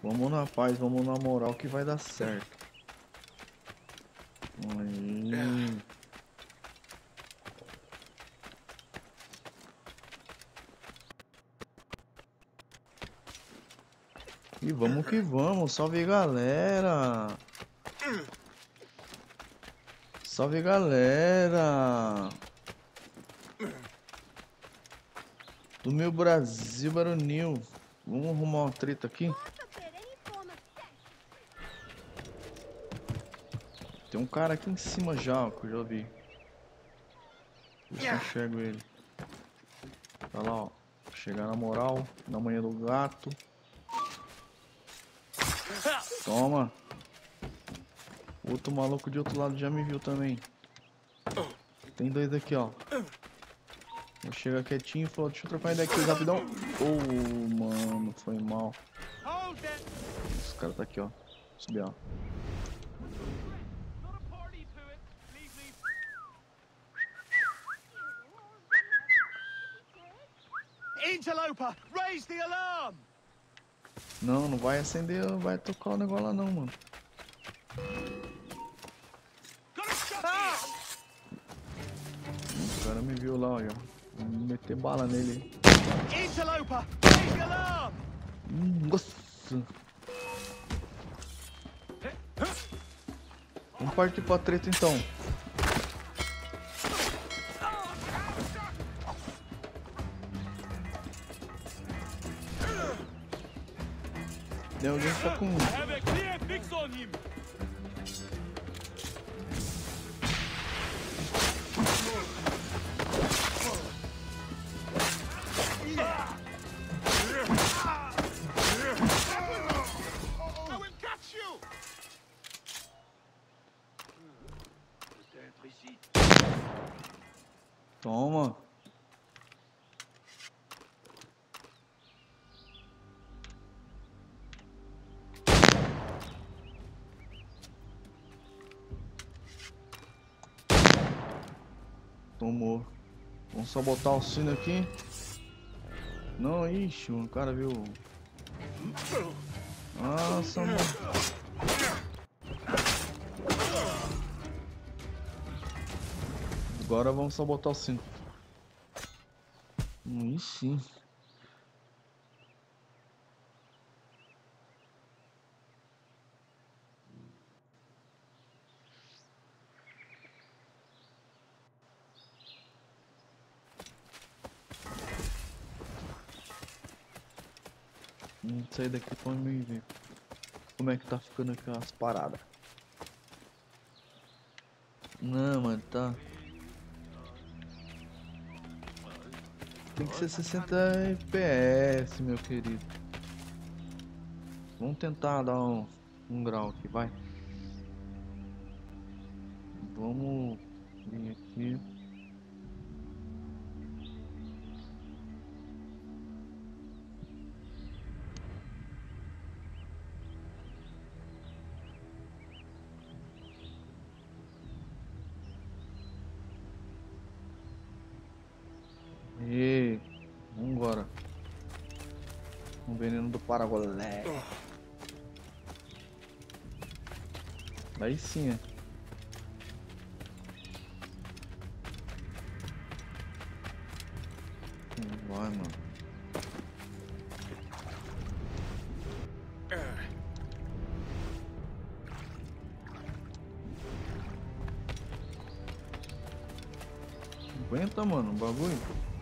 Vamos na paz, vamos na moral que vai dar certo. Aí. E vamos que vamos, salve galera! Salve galera! Do meu Brasil baronil. Vamos arrumar uma treta aqui? Tem um cara aqui em cima já, ó, que eu já vi. Ver se eu enxergo ele. Tá lá, ó. Chegar na moral, na manhã do gato. Toma. Outro maluco de outro lado já me viu também. Tem dois aqui, ó. Vou chegar quietinho e falar, deixa eu trocar ideia aqui rapidão. Oh, mano, foi mal. Esse cara tá aqui, ó. Subir, ó. Interloper, raise the alarm! Não, não vai acender, vai tocar o negócio lá não, mano. O cara me viu lá, ó. Vou meter bala nele. Interloper, raise the alarm! Nossa. Vamos partir pra treta então. Tem alguém que tá com... Toma. Tomou. Vamos só botar o sino aqui. Não, ixi, o cara viu. Nossa, mano. Agora vamos só botar o sino. Ixi. Vamos sair daqui pra mim ver como é que tá ficando aqui as paradas. Não, mano, tá. Tem que ser 60 FPS, meu querido. Vamos tentar dar um grau aqui, vai. Vamos vir aqui. E vambora. O veneno do Paraguai. Aí sim, é. Vai, mano. Aguenta, mano, o bagulho.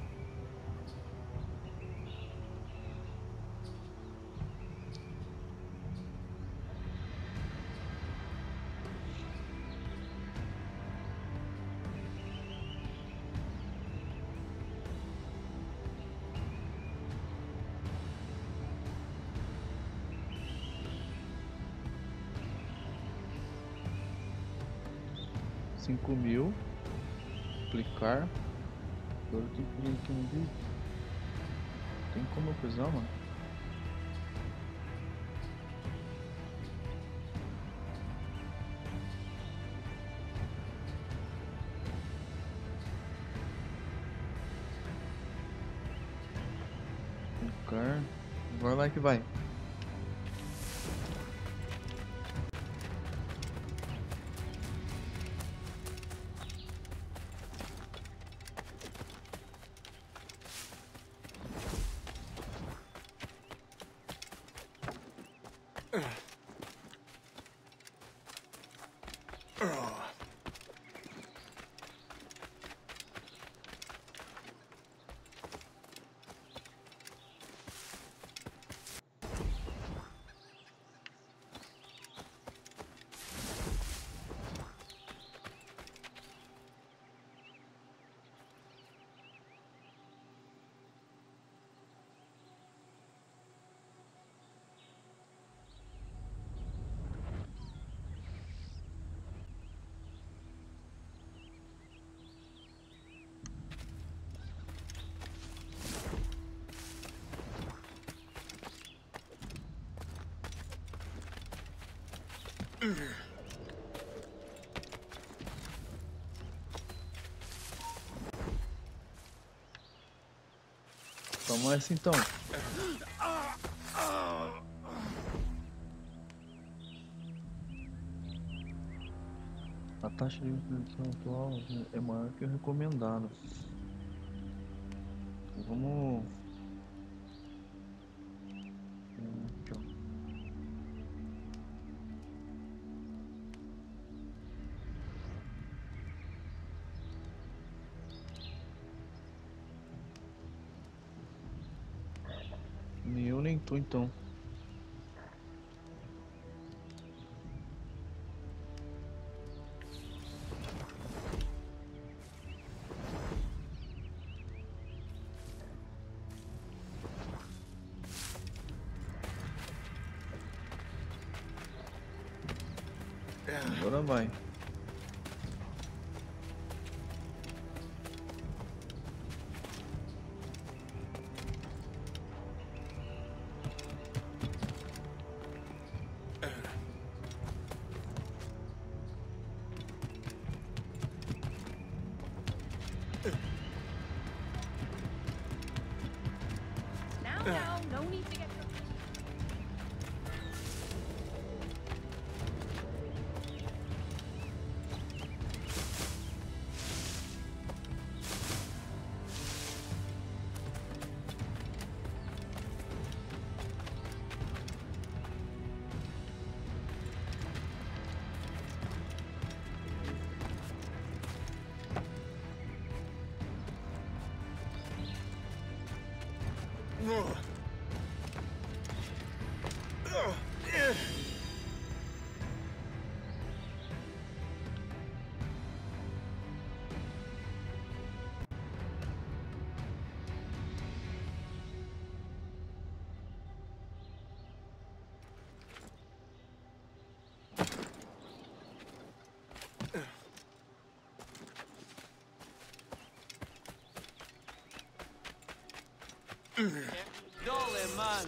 $5.000. Aplicar. Agora eu tenho que vir aqui no vídeo. Tem como eu pesar, mano? Aplicar. Vai lá que vai. Toma essa então. A taxa de infecção atual é maior que o recomendado. Então, vamos. Aqui, ó. Nem eu nem tu então. Agora vai. Now, no need to get. Dole, man.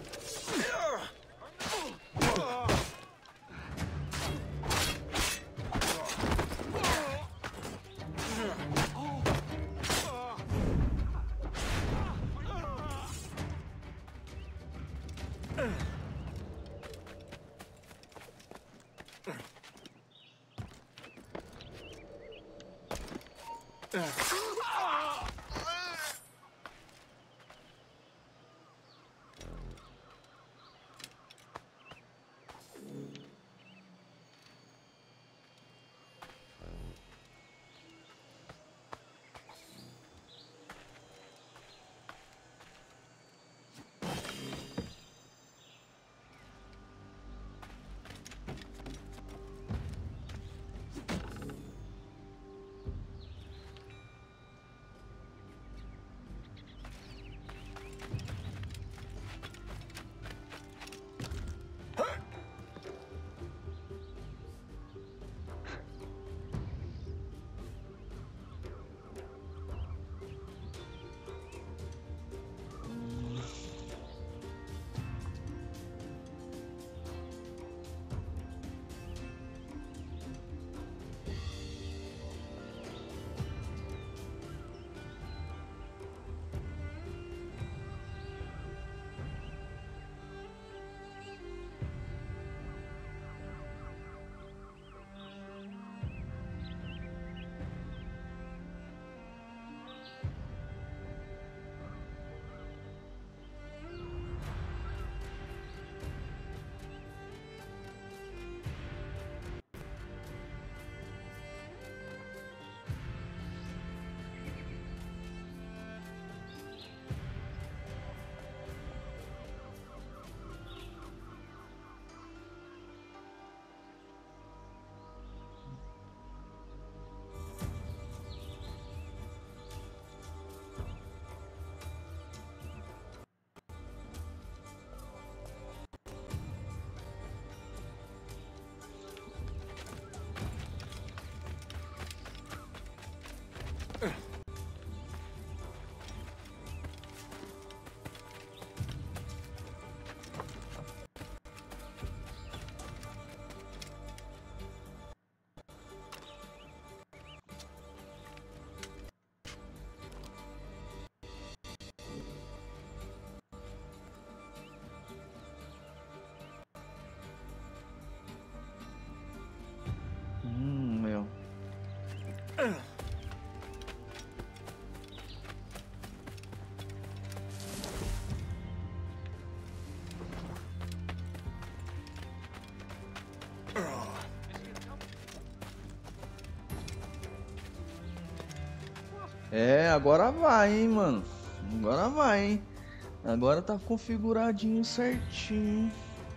É, agora vai, hein, mano. Agora vai, hein. Agora tá configuradinho certinho.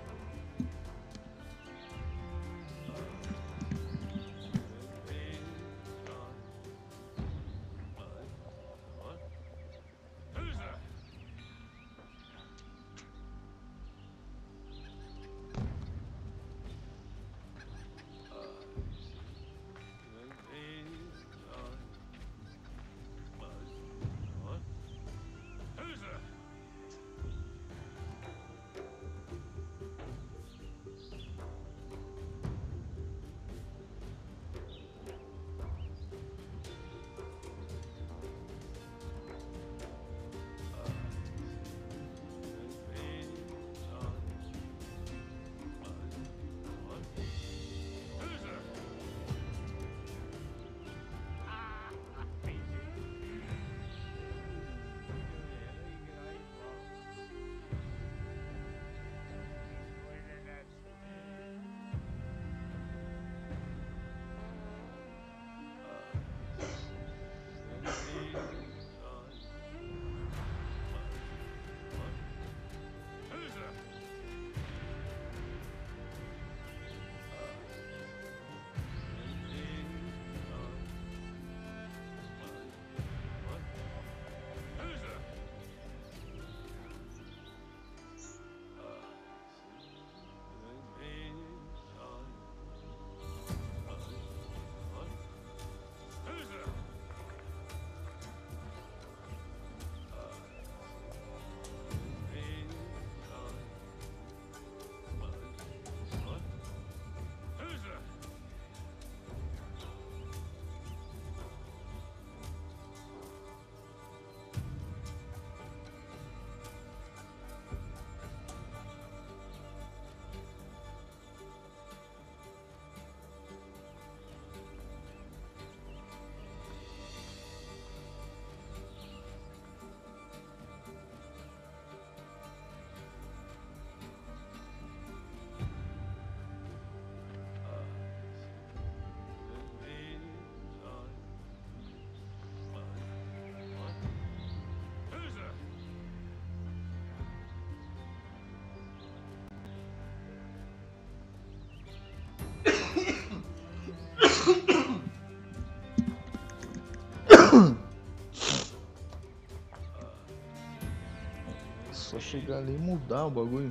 Só chegar ali e mudar o bagulho.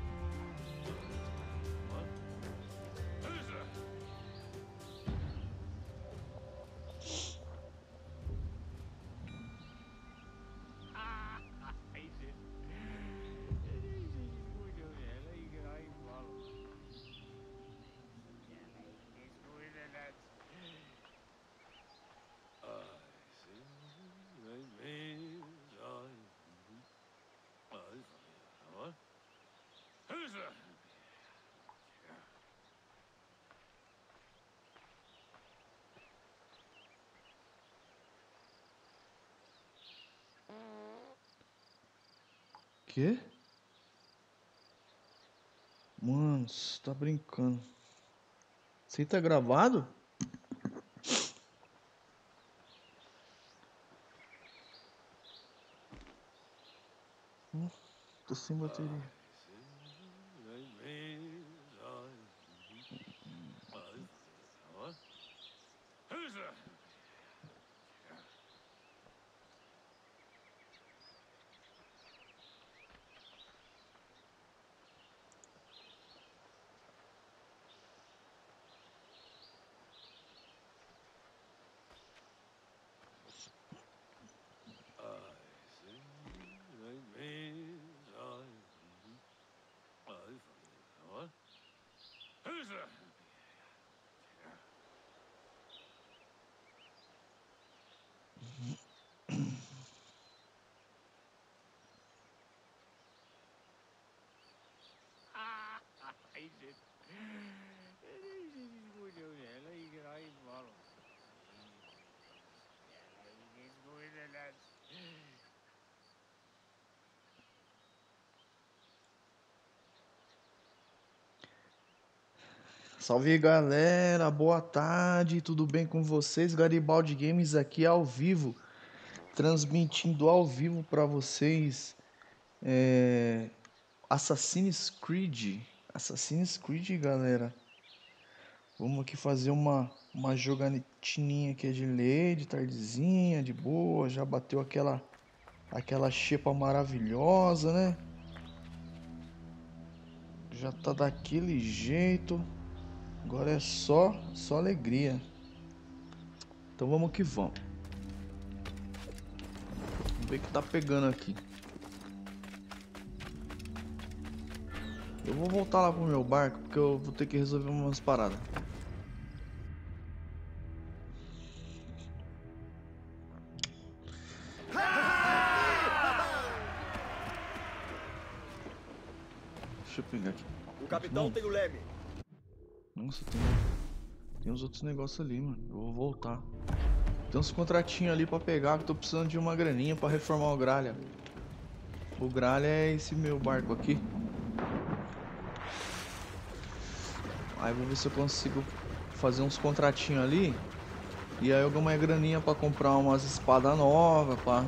Quê? Mano, você tá brincando. Você tá gravado? Tô sem bateria. Salve galera, boa tarde, tudo bem com vocês? Garibaldi Games aqui ao vivo. transmitindo ao vivo para vocês Assassin's Creed. Assassin's Creed, galera. Vamos aqui fazer uma jogatinha aqui de lei, de tardezinha, de boa. Já bateu aquela xepa maravilhosa, né? Já tá daquele jeito. Agora é só alegria. Então vamos que vamos. Vamos ver o que tá pegando aqui. Eu vou voltar lá pro meu barco porque eu vou ter que resolver umas paradas. Deixa eu pegar aqui. O capitão tem o leme. Nossa, tem uns outros negócios ali, mano. Eu vou voltar. Tem uns contratinhos ali pra pegar que eu tô precisando de uma graninha pra reformar o Gralha. O Gralha é esse meu barco aqui. Aí vou ver se eu consigo fazer uns contratinhos ali. E aí eu ganho uma graninha pra comprar umas espadas novas, pá.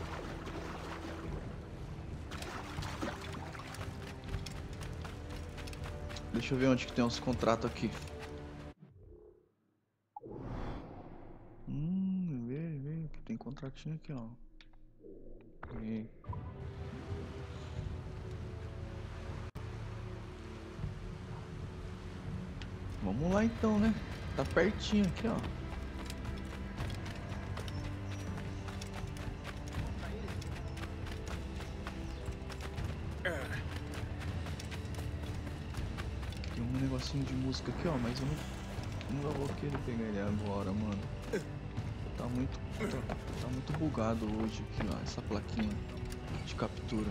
Deixa eu ver onde que tem uns contratos aqui. Vê que tem contratinho aqui, ó. E... Vamos lá então, né? Tá pertinho aqui, ó. Tem um negocinho de música aqui, ó, mas eu não vou querer pegar ele agora, mano. Tá muito bugado hoje aqui, ó, essa plaquinha de captura.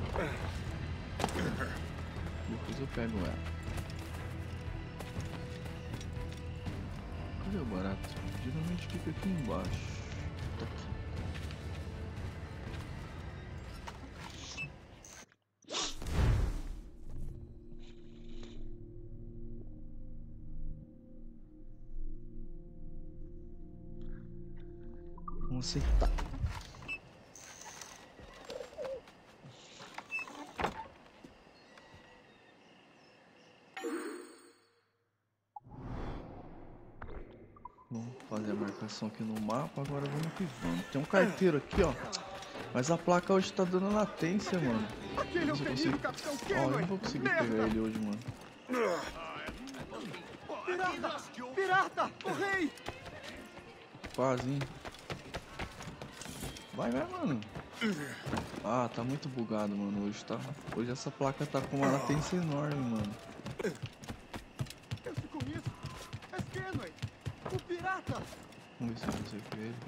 Depois eu pego ela. Cadê o barato? Geralmente fica aqui embaixo. Tá aqui. Vamos aceitar. Vamos fazer a marcação aqui no mapa, agora vamos que vamos. Tem um carteiro aqui, ó. Mas a placa hoje tá dando latência, mano. Aquele é o querido Capitão Ó, eu não vou conseguir pegar ele hoje, mano. Pirata! Pirata! O rei! Quase, hein? Vai, mano. Ah, tá muito bugado, mano. Hoje essa placa tá com uma latência enorme, mano. Eu fico com isso! É Kenway! O pirata! Vamos ver se eu consigo ver ele.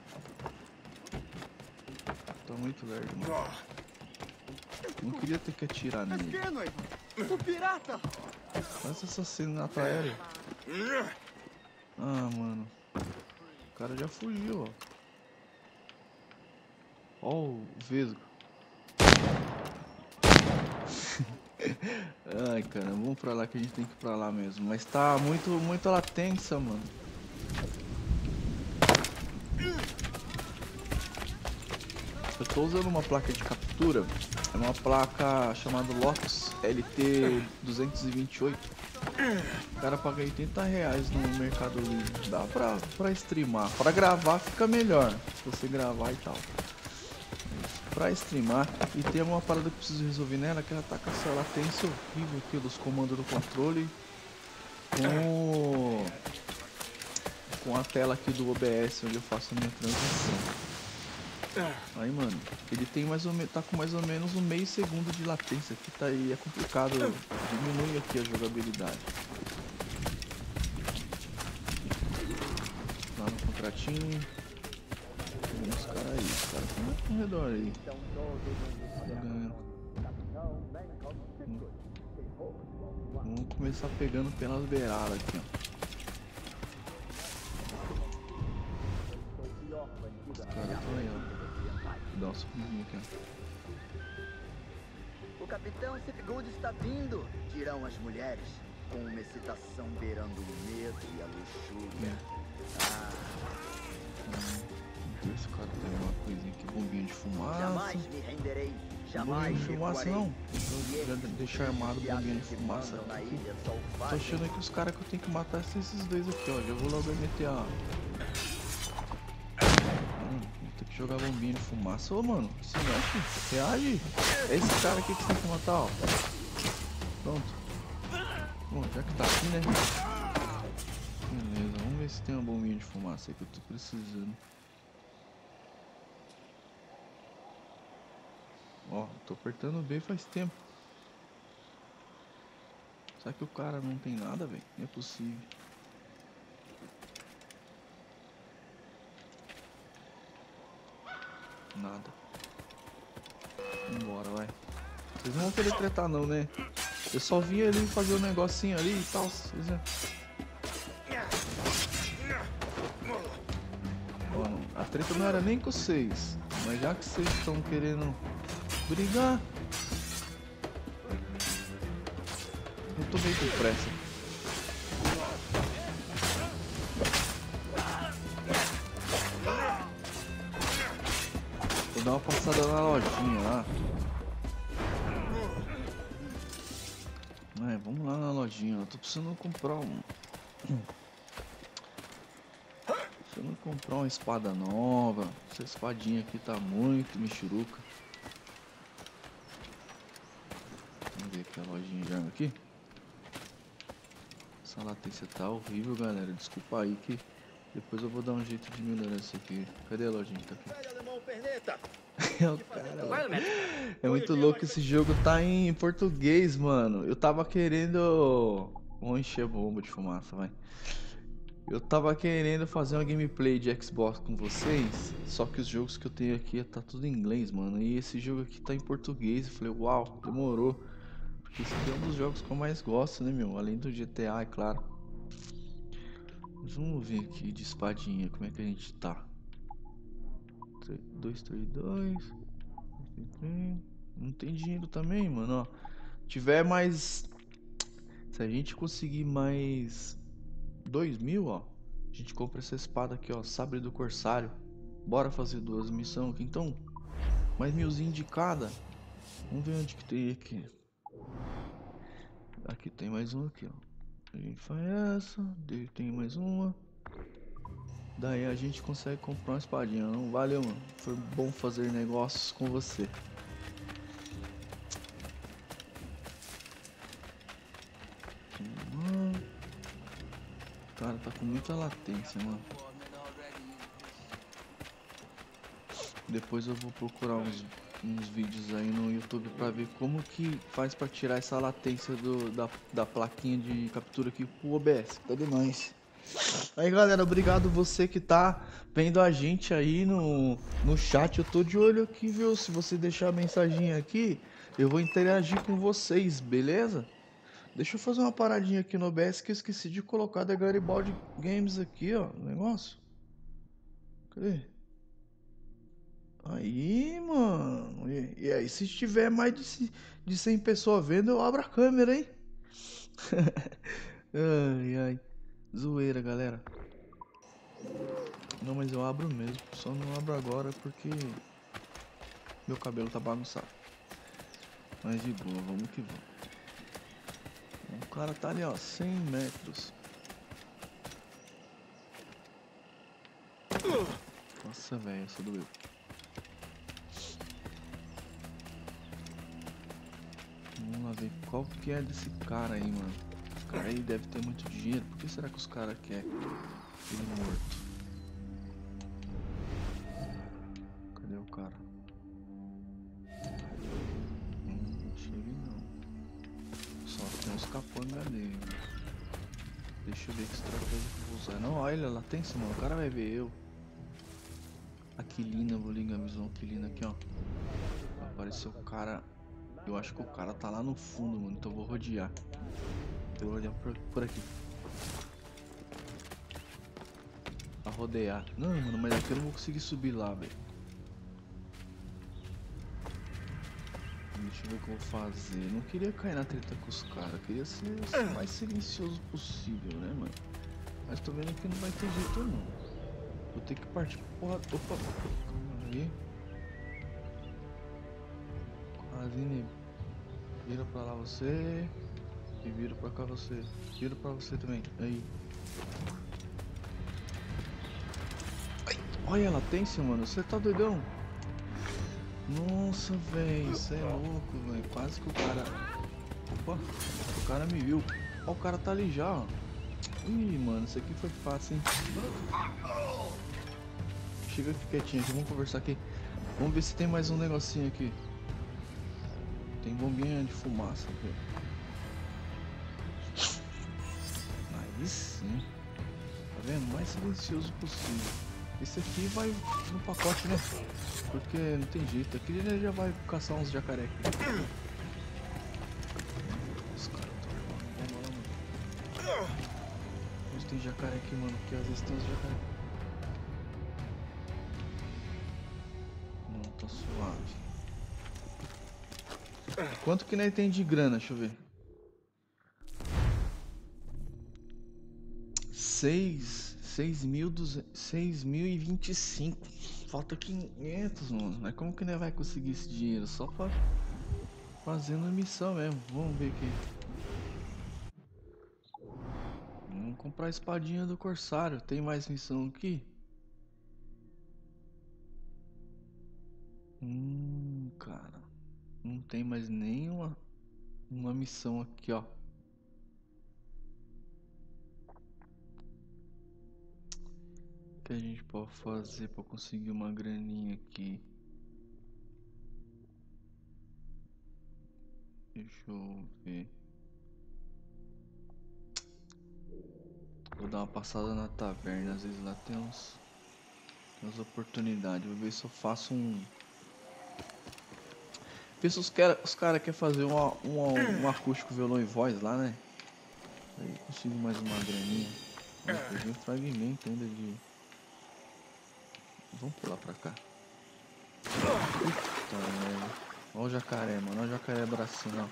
Tá muito lerdo, mano. Não queria ter que atirar É nele. Kenway! O pirata! Faz assassinato aéreo. Ah, mano. O cara já fugiu, ó. Ó o Vesgo. Ai, cara, vamos pra lá que a gente tem que ir pra lá mesmo. Mas tá muito latência, mano. Eu tô usando uma placa de captura. É uma placa chamada Lotus LT228. O cara paga R$80 no Mercado Livre. Dá pra streamar. Pra gravar fica melhor. Se você gravar e tal. Pra streamar. E tem uma parada que eu preciso resolver nela, que ela tá com essa latência horrível aqui dos comandos do controle. Com a tela aqui do OBS, onde eu faço a minha transmissão. Aí, mano, ele tem tá com mais ou menos um meio segundo de latência aqui, tá aí, é complicado, diminui aqui a jogabilidade. Lá no contratinho. Tem uns caras aí, os caras estão muito ao redor aí. Vamos começar pegando pelas beiradas aqui, ó. Os caras estão aí, ó. Vou dar um subidinho aqui, ó. O capitão Sifgood está vindo, dirão as mulheres, com uma excitação beirando o medo e a luxúria. Esse cara tem uma coisinha aqui, bombinha de fumaça. Jamais me renderei. Bombinha Jamais de fumaça recuarei. não. Eu já deixar armado bombinha de fumaça Na aqui. ilha só o Tô fazem. achando que os caras que eu tenho que matar são esses dois aqui, ó. Já vou logo meter a... Vou ter que jogar bombinha de fumaça. Ô, mano, se mexe, reage. É esse cara aqui que você tem que matar, ó. Pronto. Bom, já que tá aqui, né? Beleza, vamos ver se tem uma bombinha de fumaça aí que eu tô precisando. Ó, tô apertando B faz tempo. Será que o cara não tem nada, velho? Não é possível. Nada. Vambora, vai. Vocês não vão querer tretar não, né? Eu só vim ali fazer um negocinho ali e tal. Vocês... Mano, a treta não era nem com vocês. Mas já que vocês estão querendo brigar, eu tô meio com pressa. Vou dar uma passada na lojinha lá. Vamos lá na lojinha. Eu tô precisando comprar precisando comprar uma espada nova. Essa espadinha aqui tá muito michuruca. Vamos ver aqui a lojinha de arma aqui. Essa latência tá horrível, galera. Desculpa aí que depois eu vou dar um jeito de melhorar isso aqui. Cadê a lojinha? Tá aqui. É o cara, é muito louco, esse jogo tá em português, mano. Eu tava querendo... Vamos encher a bomba de fumaça, vai. Eu tava querendo fazer uma gameplay de Xbox com vocês, só que os jogos que eu tenho aqui tá tudo em inglês, mano. E esse jogo aqui tá em português. Eu falei, uau, demorou. Porque esse aqui é um dos jogos que eu mais gosto, né, meu? Além do GTA, é claro. Mas vamos ver aqui de espadinha, como é que a gente tá. 232. Não tem dinheiro também, mano, ó. Tiver mais... Se a gente conseguir mais 2.000, ó, a gente compra essa espada aqui, ó, Sabre do Corsário. Bora fazer 2 missões aqui, então. Mais 1.000zinho de cada. Vamos ver onde que tem aqui. Aqui tem mais um aqui, ó. A gente faz essa, daí tem mais uma. Daí a gente consegue comprar uma espadinha. Não valeu, mano. Foi bom fazer negócios com você. Cara, tá com muita latência, mano. Depois eu vou procurar uns vídeos aí no YouTube pra ver como que faz pra tirar essa latência da plaquinha de captura aqui pro OBS. Tá demais. Aí, galera, obrigado você que tá vendo a gente aí no chat. Eu tô de olho aqui, viu? Se você deixar a mensagem aqui, eu vou interagir com vocês, beleza? Deixa eu fazer uma paradinha aqui no OBS que eu esqueci de colocar da Garibaldi Games aqui, ó, o negócio. Cadê? Aí, mano. E aí, se tiver mais de 100 pessoas vendo, eu abro a câmera, hein? Ai, ai. Zoeira, galera. Não, mas eu abro mesmo. Só não abro agora porque meu cabelo tá bagunçado. Mas de boa, vamos que vamos. O cara tá ali, ó, 100 metros. Nossa, velho, essa doeu. Vamos lá ver qual que é desse cara aí, mano. Esse cara aí deve ter muito dinheiro. Por que será que os caras querem ele morto? Cadê o cara? Não cheguei não. Só tem uns capangas dele. Deixa eu ver que estratégia que eu vou usar. Não, olha, latência, mano. O cara vai ver eu. Aquilina, vou ligar a visão Aquilina aqui, ó. Apareceu o cara. Eu acho que o cara tá lá no fundo, mano. Então eu vou rodear. Eu vou olhar por aqui. Pra rodear. Não, mano, mas aqui eu não vou conseguir subir lá, velho. Deixa eu ver o que eu vou fazer. Não queria cair na treta com os caras. Queria ser o mais silencioso possível, né, mano? Mas tô vendo que não vai ter jeito, não. Vou ter que partir pra porra. Opa, calma aí. Quase nem. Vira pra lá você. E vira pra cá você. Vira pra você também. Aí. Ai, olha a latência, mano. Você tá doidão? Nossa, velho. Você é louco, velho. Quase que o cara. Opa, o cara me viu. Ó, o cara tá ali já, ó. Ih, mano, isso aqui foi fácil, hein? Chega aqui quietinho aqui, vamos conversar aqui. Vamos ver se tem mais um negocinho aqui. Tem bombinha de fumaça aqui. Aí sim. Tá vendo? Mais silencioso possível. Esse aqui vai no pacote, né? Porque não tem jeito. Aqui ele já vai caçar uns jacaré aqui. Os caras estão vamos lá, mano. Hoje tem jacaré aqui, mano. Porque às vezes tem uns jacaré. Não, tá suave. Quanto que nós tem de grana? Deixa eu ver. 6.025. Falta 500, mano. Mas como que nós vai conseguir esse dinheiro? Só fazendo missão mesmo. Vamos ver aqui. Vamos comprar a espadinha do Corsário. Tem mais missão aqui? Cara. Não tem mais nenhuma missão aqui, ó. O que a gente pode fazer para conseguir uma graninha aqui? Deixa eu ver. Vou dar uma passada na taverna, às vezes lá tem umas oportunidades. Vou ver se eu faço um. Ver se os cara querem fazer um acústico violão e voz lá, né? Aí eu consigo mais uma graninha. Mas peguei um fragmento ainda de. Vamos pular pra cá. Puta merda. Olha o jacaré, mano. Olha o jacaré bracinho, ó.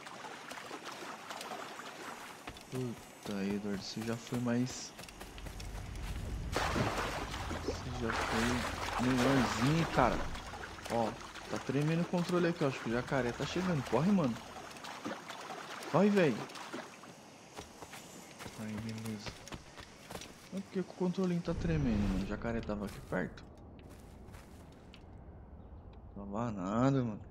Puta, Edward, você já foi mais. Você já foi melhorzinho, cara. Ó, tá tremendo o controle aqui, ó. Acho que o jacaré tá chegando. Corre, mano. Corre, velho. Aí, beleza. É porque o controlinho tá tremendo, mano. O jacaré tava aqui perto. Tava nada, mano.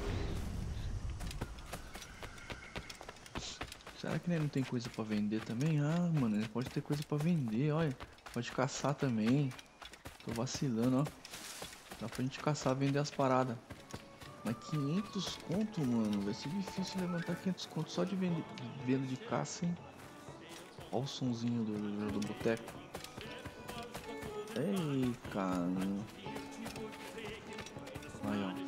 Será que não tem coisa pra vender também? Ah, mano, ele pode ter coisa pra vender, olha. Pode caçar também. Tô vacilando, ó. Dá pra gente caçar e vender as paradas. Mas 500 conto, mano. Vai ser difícil levantar 500 conto só de venda de caça, hein. Olha o sonzinho do boteco. Ei, cara. Aí, ó.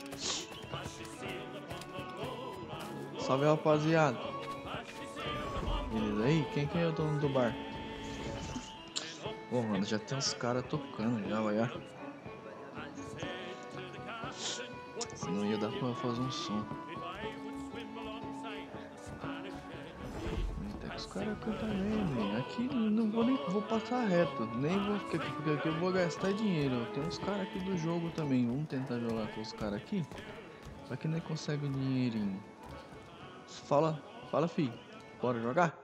Salve, rapaziada. Beleza aí? Quem que é o dono do bar? Pô, mano, já tem uns caras tocando já, vai. Senão ia dar pra fazer um som. Até que os caras cantam bem, velho. Aqui não vou nem passar reto. Nem vou ficar aqui, porque aqui eu vou gastar dinheiro. Tem uns caras aqui do jogo também. Vamos tentar jogar com os caras aqui. Pra que nem consegue dinheirinho. Fala, filho. Bora jogar?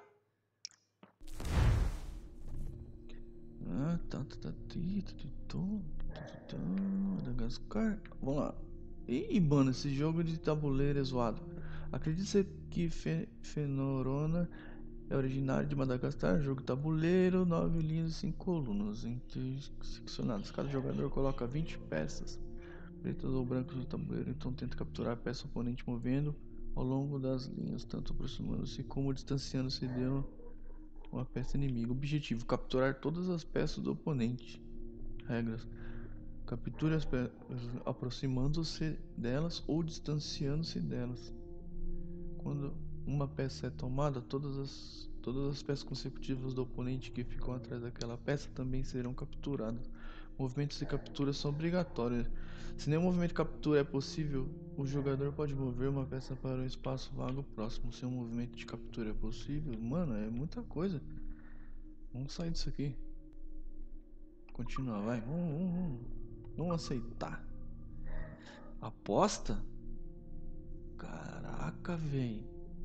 Madagascar. Vamos lá. Ih, mano, esse jogo de tabuleiro é zoado. Acredita que Fenorona é originário de Madagascar? Jogo tabuleiro, 9 linhas e 5 colunas interseccionadas. Cada jogador coloca 20 peças pretas ou brancas no tabuleiro. Então tenta capturar a peça oponente movendo ao longo das linhas, tanto aproximando-se como distanciando-se de uma peça inimiga. Objetivo: capturar todas as peças do oponente. Regras: capture as peças aproximando-se delas ou distanciando-se delas. Quando uma peça é tomada, todas as peças consecutivas do oponente que ficam atrás daquela peça também serão capturadas. Movimentos de captura são obrigatórios. Se nenhum movimento de captura é possível, o jogador pode mover uma peça para um espaço vago próximo. Se um movimento de captura é possível, mano, é muita coisa. Vamos sair disso aqui. continuar, vai. Vamos aceitar. Aposta? Caraca, velho.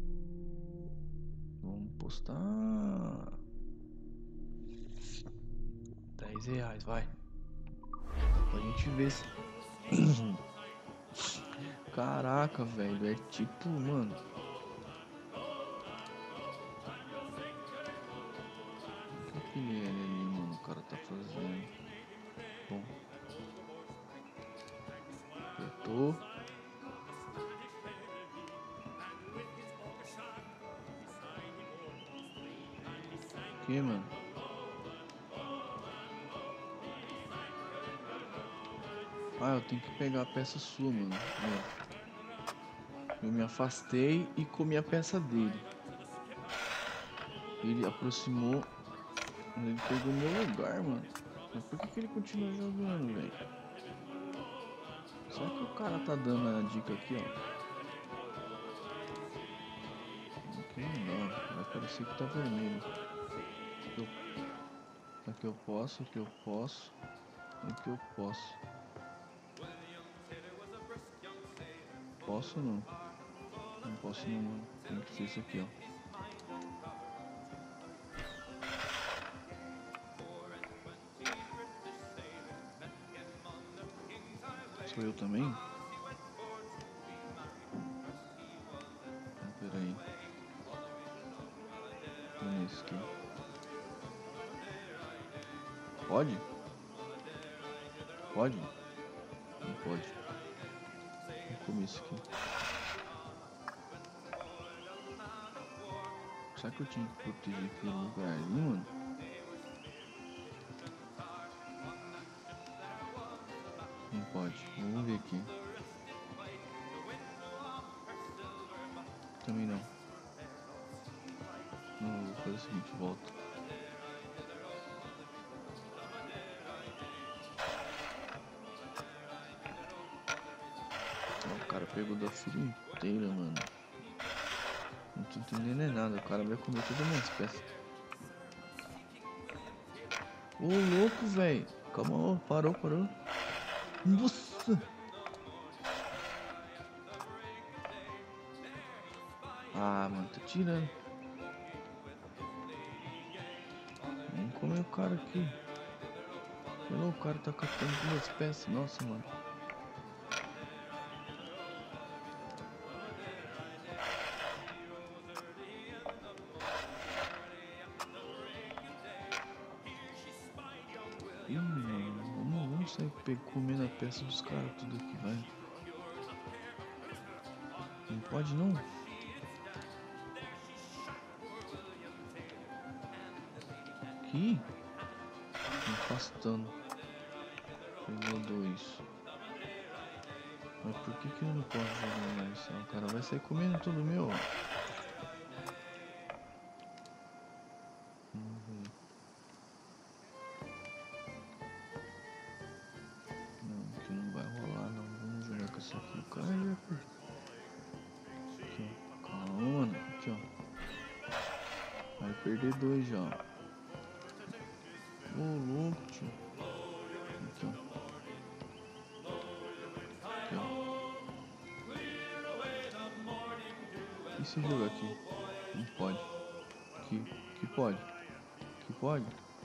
Vamos postar. R$10, vai. Pra gente ver se... Caraca, velho. É tipo, mano... O que aquele L ali, mano, o cara tá fazendo? Bom. Apertou. Que, mano? Ah, eu tenho que pegar a peça sua, mano. Eu me afastei e comi a peça dele. Ele aproximou. Mas ele pegou meu lugar, mano. Mas por que ele continua jogando, velho? Será que o cara tá dando a dica aqui, ó? Aqui não dá. Vai parecer que tá vermelho. Aqui eu posso, aqui eu posso. Aqui eu posso. Posso não? Não posso não, mano. Tem que ser isso aqui, ó. Sou eu também? Pera aí. Olha isso aqui. Pode? Pode? Não pode. Vou comer isso aqui. Será que eu tinha que proteger aquele lugar ali, mano? Não pode. Vamos ver aqui. Também não. Não, vou fazer o seguinte, volta. O cara pegou da filha inteira, mano. Não tô entendendo é nada. O cara vai comer todas as minhas peças. Ô, louco, velho. Calma, parou. Nossa. Ah, mano, tô tirando. Vamos comer o cara aqui. Olha, o cara tá catando duas peças. Nossa, mano. Mano, vamos sair comendo a peça dos caras tudo aqui, vai. Não pode não? Aqui? Afastando. Pegou 2. Mas por que eu não posso jogar mais? O cara vai sair comendo tudo meu, ó. Não, aqui não vai rolar não. Vamos jogar com essa aqui. O cara já perdeu. Aqui, ó. Calma, mano. Aqui, ó. Vai perder 2 já, ó. Ô, louco, tio. Aqui, ó. Aqui, ó. E se jogar aqui? Não pode. Aqui pode. Aqui pode?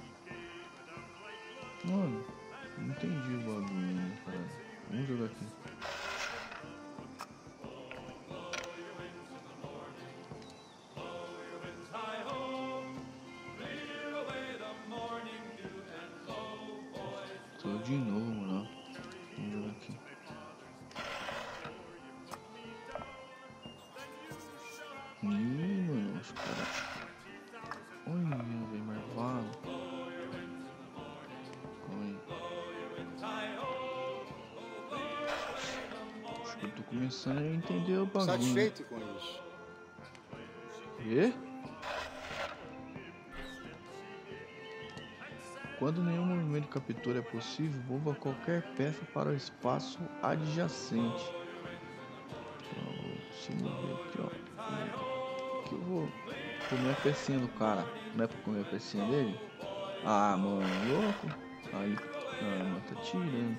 Mano, não entendi o bagulho ainda, cara. Vamos jogar aqui. Tô de novo, mano. Vamos jogar aqui. Mano, os caras. Olha, velho, marvado. Calma aí. Acho que eu tô começando a entender o bagulho. Satisfeito com isso? Quê? Quando nenhum movimento de captura é possível, mova qualquer peça para o espaço adjacente. Se mover aqui, ó. Aqui eu vou comer a pecinha do cara. Não é pra comer a pecinha dele? Ah, mano, louco. Aí, a arma tá tirando.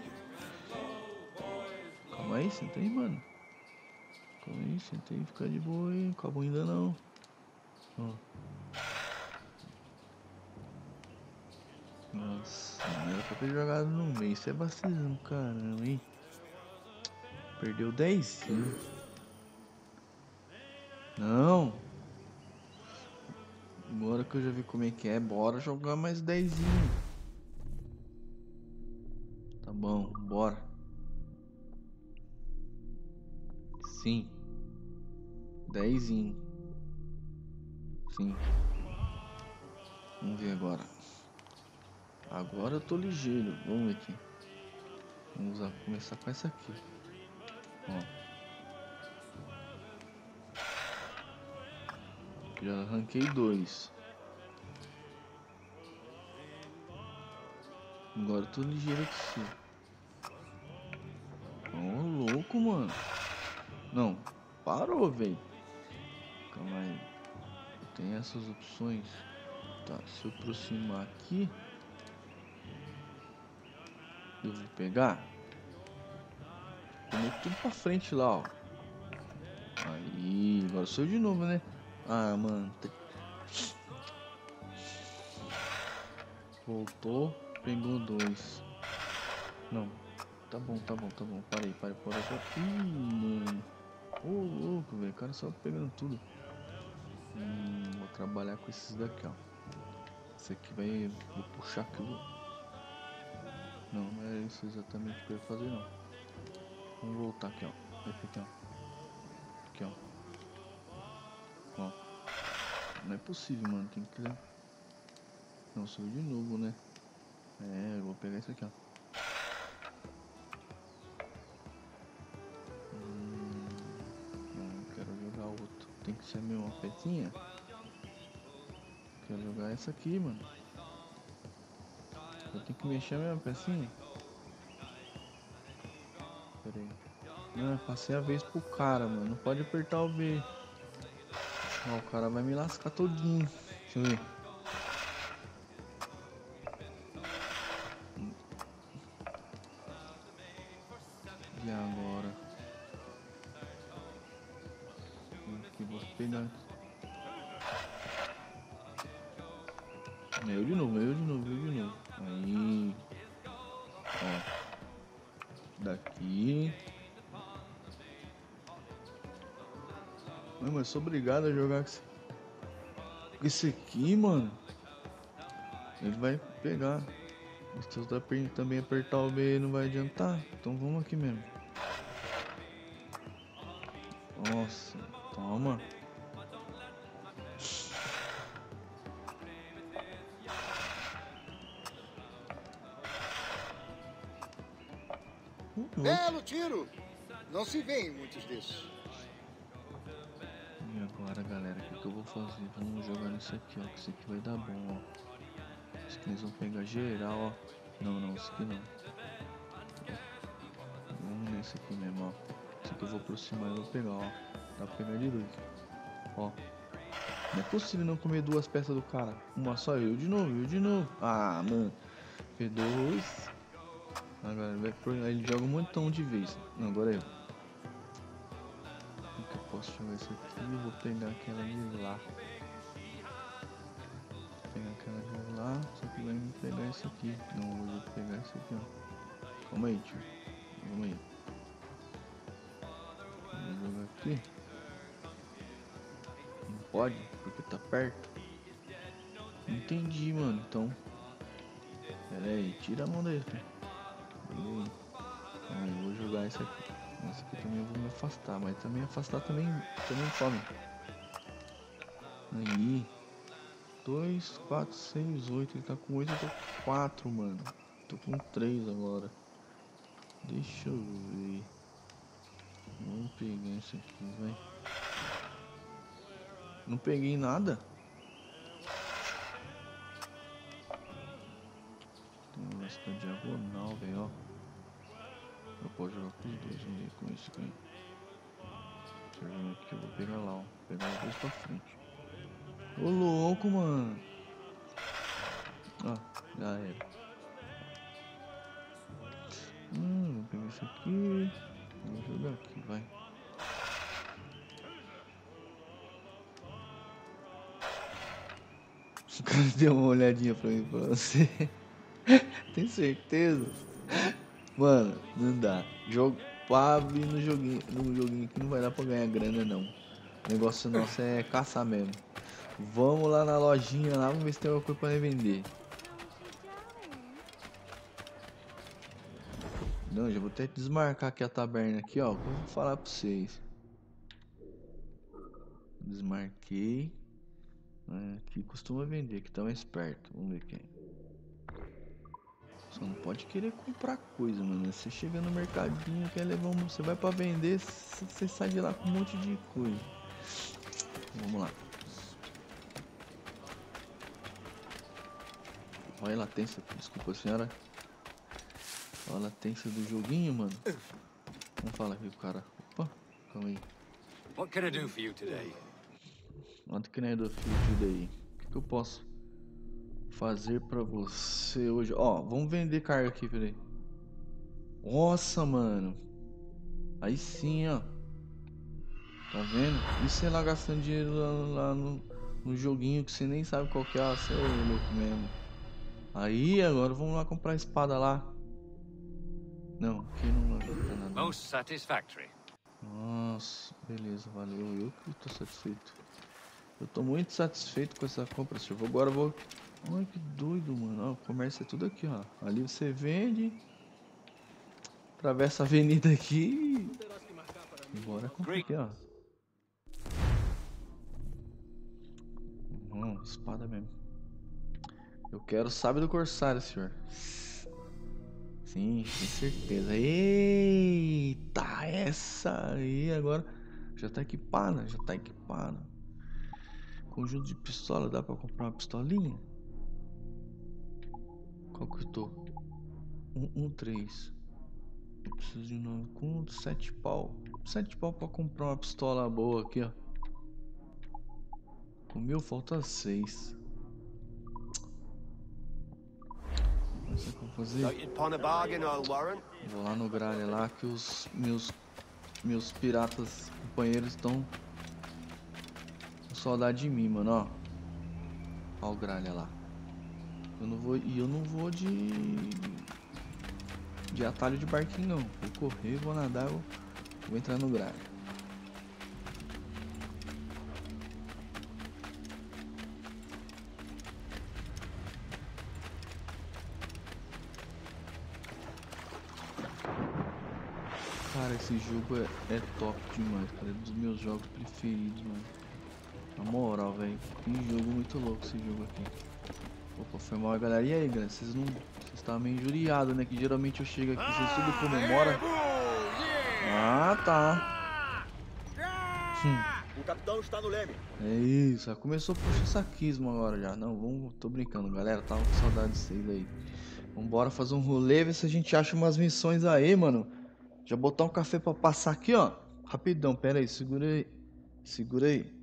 Calma aí, senta aí, mano. Calma aí, senta aí, fica de boa aí. Não acabou ainda não. Ó. Nossa, não era pra ter jogado no meio. Isso é vacilão, caramba, hein? Perdeu 10. Não. Agora que eu já vi como é que é, bora jogar mais 10. Tá bom, bora. Sim. 10. Sim. Vamos ver agora. Agora eu tô ligeiro. Vamos ver aqui. Começar com essa aqui. Ó. Já arranquei 2. Agora eu tô ligeiro aqui. Ô, louco, mano. Não, parou, velho. Calma aí. Tem essas opções. Tá, se eu aproximar aqui, eu vou pegar. Comer tudo pra frente lá, ó. Aí, agora sou eu de novo, né? Ah, mano. Voltou, pegou 2. Não. Tá bom, tá bom, tá bom. Parei. Ih, mano. Ô, louco, velho. O cara só pegando tudo. Vou trabalhar com esses daqui, ó. Esse aqui vai... Vou puxar aquilo. Não, não é isso exatamente que eu ia fazer, não. Vamos voltar aqui, ó. Esse aqui, ó. Aqui, ó. Ó. Não é possível, mano. Tem que... Não, sou de novo, né? É, eu vou pegar isso aqui, ó. Não, quero jogar outro. Tem que ser a mesma pecinha. Quero jogar essa aqui, mano. Eu tenho que mexer a mesma pecinha. Pera aí. Não, eu passei a vez pro cara, mano. Não pode apertar o B. Ó, o cara vai me lascar todinho. Deixa eu ver. E agora? Aqui, vou pegar. Eu de novo. Aí. Ó. Daqui. Não, mas sou obrigado a jogar com esse aqui, mano. Ele vai pegar. Se eu também apertar o B, não vai adiantar. Então vamos aqui mesmo. Nossa, toma. Belo tiro! Não se vê em muitos desses. E agora, galera, o que eu vou fazer? Vamos jogar nesse aqui, ó. Que esse aqui vai dar bom, ó. Esse aqui eles vão pegar geral, ó. Não, esse aqui não. Vamos nesse aqui mesmo, ó. Esse aqui eu vou aproximar e vou pegar, ó. Dá pra pegar de 2. Ó. Não é possível não comer 2 peças do cara. Uma só, eu de novo. Ah, mano. P2. Agora ele joga um montão de vez. Não, agora eu. Como que eu posso jogar isso aqui? Eu vou pegar aquela de lá. Vou pegar aquela de lá. Só que vai me pegar esse aqui. Não, eu vou pegar esse aqui, ó. Calma aí, tio. Vamos aí. Vou jogar aqui. Não pode, porque tá perto. Entendi, mano. Então. Pera aí, tira a mão daí. Eu vou jogar esse aqui. Esse aqui também eu vou me afastar. Mas também afastar também some. Aí. 2, 4, 6, 8. Ele tá com 8, eu tô com 4, mano. Tô com 3 agora. Deixa eu ver. Vamos pegar esse aqui, vai. Não peguei nada. Tem um negócio da diagonal, velho, ó. Eu posso jogar com os dois, vamos ver com isso aqui. Deixa eu jogar aqui, eu vou pegar lá, ó. Vou pegar os dois pra frente. Ô louco, mano. Ó, já era. Vou pegar isso aqui. Vou jogar aqui, vai. O cara deu uma olhadinha pra mim, pra você. Tem certeza? Mano, não dá. Jogo Pablo no joguinho que não vai dar pra ganhar grana não. O negócio nosso é caçar mesmo. Vamos lá na lojinha lá, vamos ver se tem alguma coisa pra revender. Não, já vou até desmarcar aqui a taberna aqui, ó. Que eu vou falar pra vocês. Desmarquei. Aqui costuma vender, aqui tá mais perto. Vamos ver quem. Só não pode querer comprar coisa, mano. Você chega no mercadinho, quer levar um. Você vai pra vender, você sai de lá com um monte de coisa. Vamos lá. Olha a latência, desculpa senhora. Olha a latência do joguinho, mano. Vamos falar aqui com o cara. Opa, calma aí. What can I do for you today? What can I do for you today? O que eu posso fazer pra você hoje? Ó, vamos vender carga aqui, peraí. Nossa, mano. Aí sim, ó. Tá vendo? E você lá gastando dinheiro lá no joguinho que você nem sabe qual que é. Você é louco mesmo. Aí, agora vamos lá comprar a espada lá. Não, aqui não ajuda nada. Most satisfactory. Nossa, beleza, valeu. Eu que tô satisfeito. Eu tô muito satisfeito com essa compra, senhor. Agora eu vou... Ai, que doido, mano. Ó, o comércio é tudo aqui, ó. Ali você vende. Atravessa a avenida aqui. E bora comprar aqui, ó. Espada mesmo. Eu quero sábio do corsário, senhor. Sim, com certeza. Eita, essa aí agora já tá equipada, já tá equipada. Conjunto de pistola, dá pra comprar uma pistolinha? Qual que eu tô? 3. Eu preciso de 9 contos, 7 pau. 7 pau pra comprar uma pistola boa aqui, ó. O meu falta 6. Não sei o que eu vou fazer. Vou lá no gralha lá que os meus piratas companheiros estão com saudade de mim, mano, ó. Ó o gralha lá. Eu não vou de atalho de barquinho não. Vou correr, vou nadar, vou entrar no gralha. Cara, esse jogo é top demais, cara. É dos meus jogos preferidos, mano. Na moral, velho. Que jogo muito louco esse jogo aqui. Opa, foi mal, galera. E aí, galera? Vocês estavam meio injuriados, né? Que geralmente eu chego aqui, vocês tudo comemoram. Ah, tá. O capitão está no leme. É isso, já começou a puxar saquismo agora já. Não, tô brincando, galera. Tava com saudade de vocês aí. Vambora fazer um rolê, ver se a gente acha umas missões aí, mano. Já botar um café pra passar aqui, ó. Rapidão, pera aí, segura aí. Segura aí.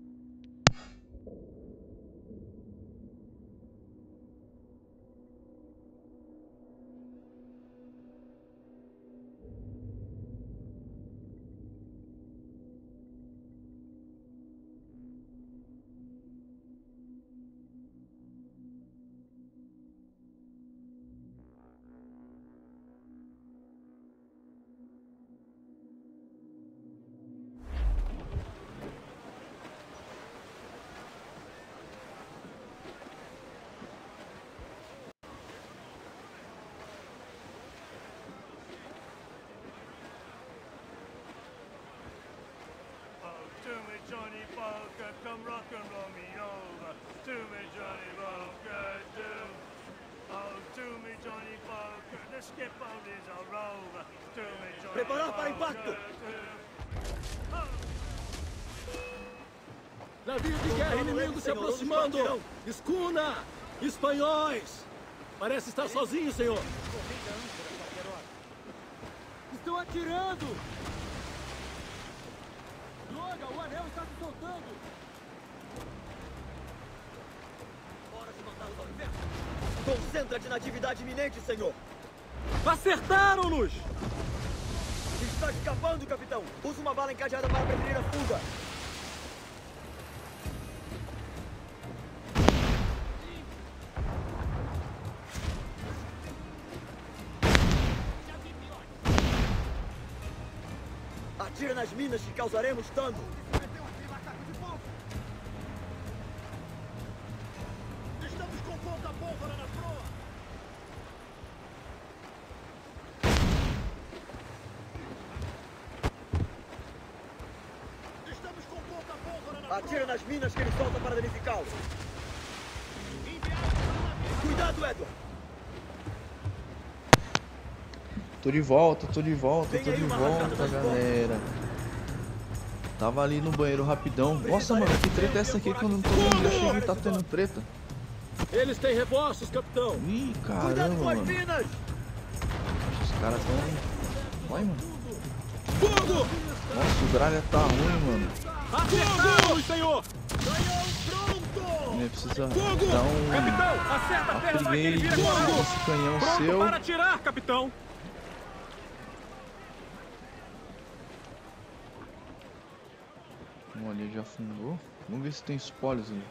To me, Johnny Poker, come rock and roll me over. To me, Johnny Poker, do. Oh, to me, Johnny Poker, the skip on is a rover. To me, Johnny Preparar para impacto! Navio de guerra inimigo se aproximando! Escuna! Espanhóis! Parece estar sozinho, senhor! Estão atirando! Droga, o anel está se soltando! Concentra-te na atividade iminente, senhor! Acertaram-nos! Está escapando, capitão! Usa uma bala encadeada para prevenir a fuga! Atira nas minas que causaremos dano! Estamos com pouca pólvora na proa! Estamos com pouca pólvora na proa! Atira nas minas que ele solta para danificá-lo! Cuidado, Edward! Tô de volta, tô de volta, Vem tô aí de uma rajada volta, das galera. Tava ali no banheiro rapidão. Nossa, mano, que treta é essa aqui que eu não tô vendo? Já cheguei e tá tendo treta. Eles têm reforços, capitão! Ih, Cuidado caramba, com as mano. minas! Os caras tão... Vai, mano. Fogo! Nossa, o gralha tá ruim, mano. Acertaram-nos, senhor! Ele precisa Fogo! dar um Capitão, acerta a perna daquele upgrade vira-fogo! nesse canhão Pronto seu. para atirar, capitão! Olha, ele já afundou. Vamos ver se tem espólios ali.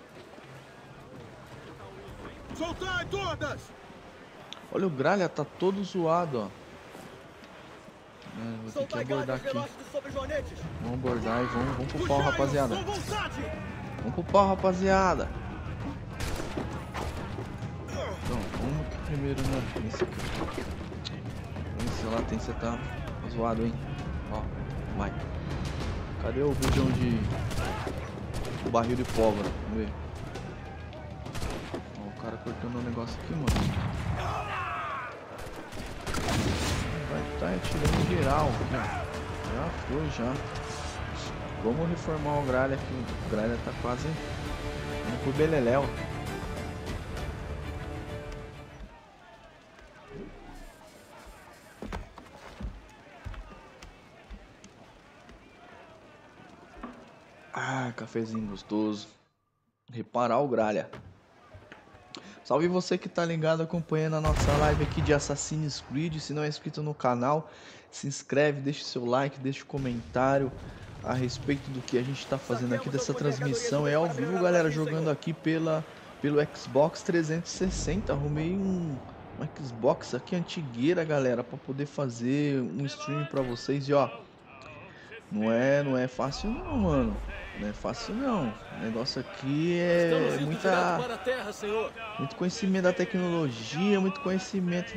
Soltai todas! Olha, o gralha tá todo zoado, ó. Vou ter que Soltai abordar galhos aqui. velozes sobre joanetes! Vamos abordar e vamos pro pau, rapaziada. Com vontade! Vamos pro pau, rapaziada. Então, vamos aqui primeiro nesse aqui. Esse lá tem que você tá zoado, hein? Ó, vai. Cadê o bujão de... o barril de pólvora? Vamos ver. Ó, o cara cortando um negócio aqui, mano. Vai estar atirando geral. Já foi, já. Vamos reformar o gralha aqui. O gralha tá quase indo pro beleléu. Ah, cafezinho gostoso. Reparar o gralha. Salve você que tá ligado acompanhando a nossa live aqui de Assassin's Creed. Se não é inscrito no canal, se inscreve, deixa o seu like, deixa o comentário a respeito do que a gente tá fazendo aqui dessa transmissão. É ao vivo, galera, jogando aqui pelo Xbox 360. Arrumei uma Xbox aqui antigueira, galera, para poder fazer um stream para vocês. E ó, não é fácil não, mano. Não é fácil não. O negócio aqui é muito conhecimento da tecnologia, muito conhecimento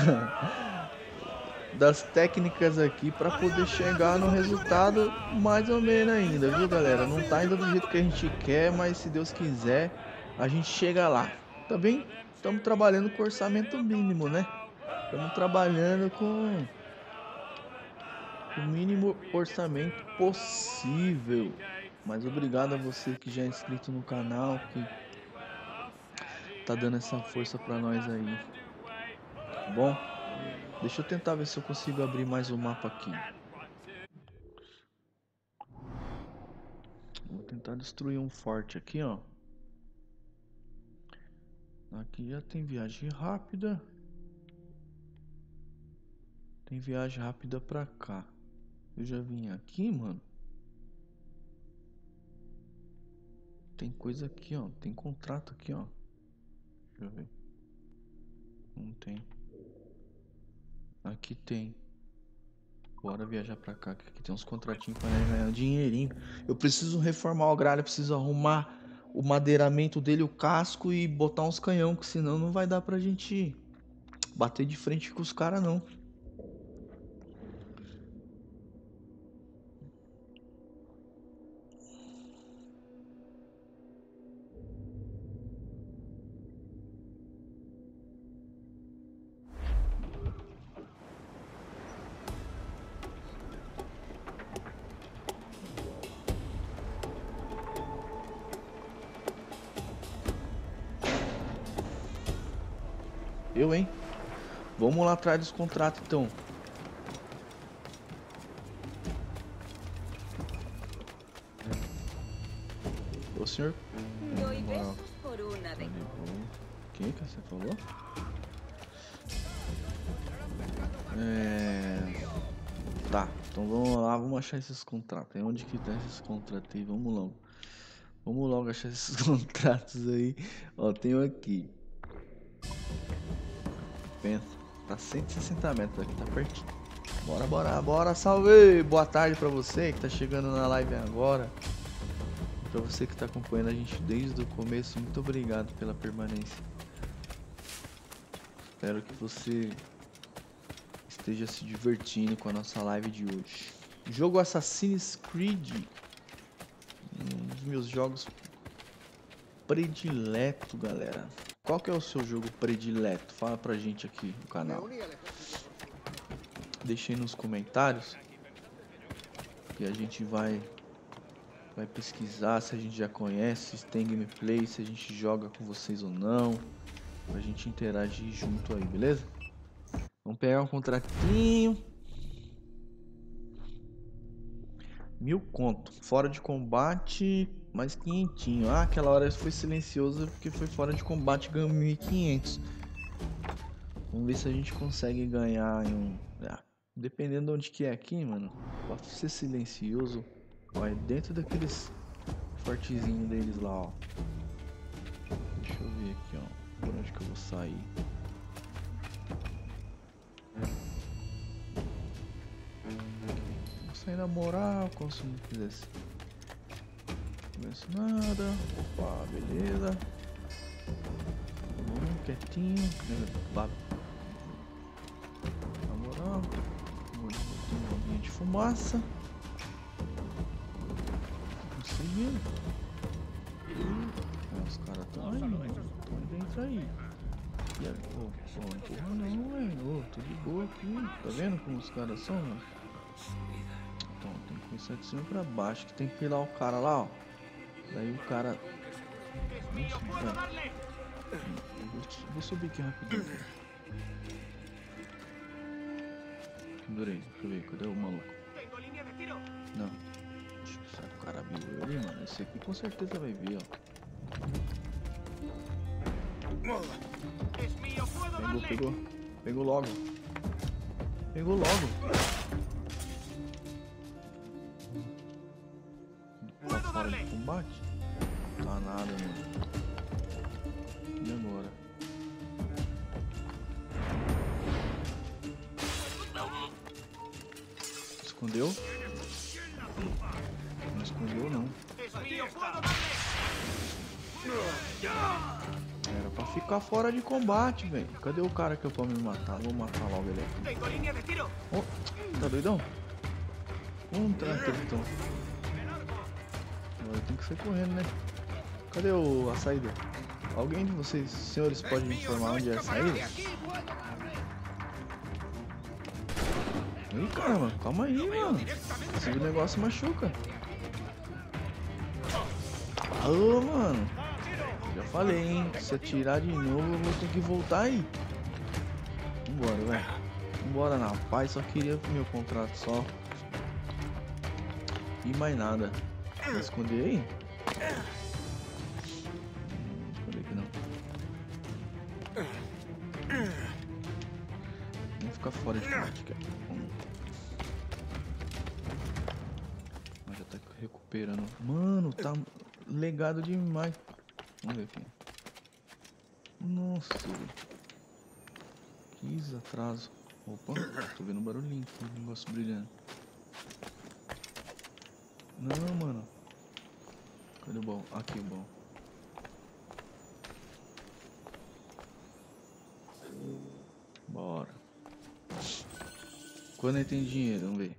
das técnicas aqui para poder chegar no resultado mais ou menos ainda, viu, galera? Não tá ainda do jeito que a gente quer, mas se Deus quiser, a gente chega lá. Também estamos trabalhando com orçamento mínimo, né? Estamos trabalhando com o mínimo orçamento possível. Mas obrigado a você que já é inscrito no canal, que tá dando essa força pra nós aí. Bom, deixa eu tentar ver se eu consigo abrir mais um mapa aqui. Vou tentar destruir um forte aqui, ó. Aqui já tem viagem rápida. Tem viagem rápida pra cá. Eu já vim aqui, mano. Tem coisa aqui, ó. Tem contrato aqui, ó. Deixa eu ver. Não tem. Aqui tem. Bora viajar pra cá, que aqui tem uns contratinhos pra ganhar dinheirinho. Eu preciso reformar o gralha, preciso arrumar o madeiramento dele, o casco e botar uns canhão, que senão não vai dar pra gente bater de frente com os caras, não. Eu, hein? Vamos lá atrás dos contratos, então. Ô, senhor. Por una vez. Quem que você falou? Tá, então vamos lá, vamos achar esses contratos. Onde que tá esses contratos aí? Vamos logo. Vamos logo achar esses contratos aí. Ó, tem um aqui. Pensa, tá 160 metros aqui, tá pertinho. Bora, salve! Boa tarde pra você que tá chegando na live agora. Pra você que tá acompanhando a gente desde o começo, muito obrigado pela permanência. Espero que você esteja se divertindo com a nossa live de hoje. Jogo Assassin's Creed, um dos meus jogos predileto, galera. Qual que é o seu jogo predileto? Fala pra gente aqui no canal. Deixe aí nos comentários que a gente vai pesquisar se a gente já conhece, se tem gameplay, se a gente joga com vocês ou não, pra gente interagir junto aí, beleza? Vamos pegar um contratinho. 1000 conto. Fora de combate, mais 500. Ah, aquela hora foi silencioso porque foi fora de combate, ganhou 1500. Vamos ver se a gente consegue ganhar em um... dependendo de onde que é aqui, mano. Pra ser silencioso, vai dentro daqueles fortezinhos deles lá, ó. Deixa eu ver aqui, ó. Por onde que eu vou sair? Vou sair na moral, como se não quisesse. Não conheço nada. Opa, beleza. Vamos quietinho. Lá. Na moral. Uma linha de fumaça. Conseguindo. Os caras estão aí, mano. Estão dentro aí. E aí, não empurra não, velho. Tô de boa aqui. Tá vendo como os caras são, mano? Então, tem que começar de cima pra baixo. Que tem que pilar o cara lá, ó. Daí o cara... Vou subir aqui rapidinho. Pendurei, deixa eu ver, cadê o maluco? Não. Será que o cara viu eu ali, mano? Esse aqui com certeza vai ver, ó. Pegou logo. Pegou logo. Tá fora de combate? Tá nada, mano. E agora? Escondeu? Não escondeu, não. Era pra ficar fora de combate, velho. Cadê o cara que eu posso me matar? Vou matar logo ele aqui. Oh, tá doidão? Vamos entrar aqui, então. Agora tem que sair correndo, né? Cadê a saída? Alguém de vocês, senhores, pode me informar onde é a saída? Ih, caramba, calma aí, mano. Esse negócio machuca. Alô, mano. Já falei, hein. Se atirar de novo, eu vou ter que voltar aí. Vambora, velho. Vambora na paz. Só queria pro meu contrato só. E mais nada. Vai esconder aí? Não esconder aqui não. Vamos ficar fora de combate, cara. Mas já tá recuperando. Mano, tá legado demais. Vamos ver aqui. Nossa. Que desatraso. Opa, tô vendo um barulhinho aqui, um negócio brilhando. Não, mano. Cadê o baú? Aqui o baú. Bora. Quando tem dinheiro, vamos ver.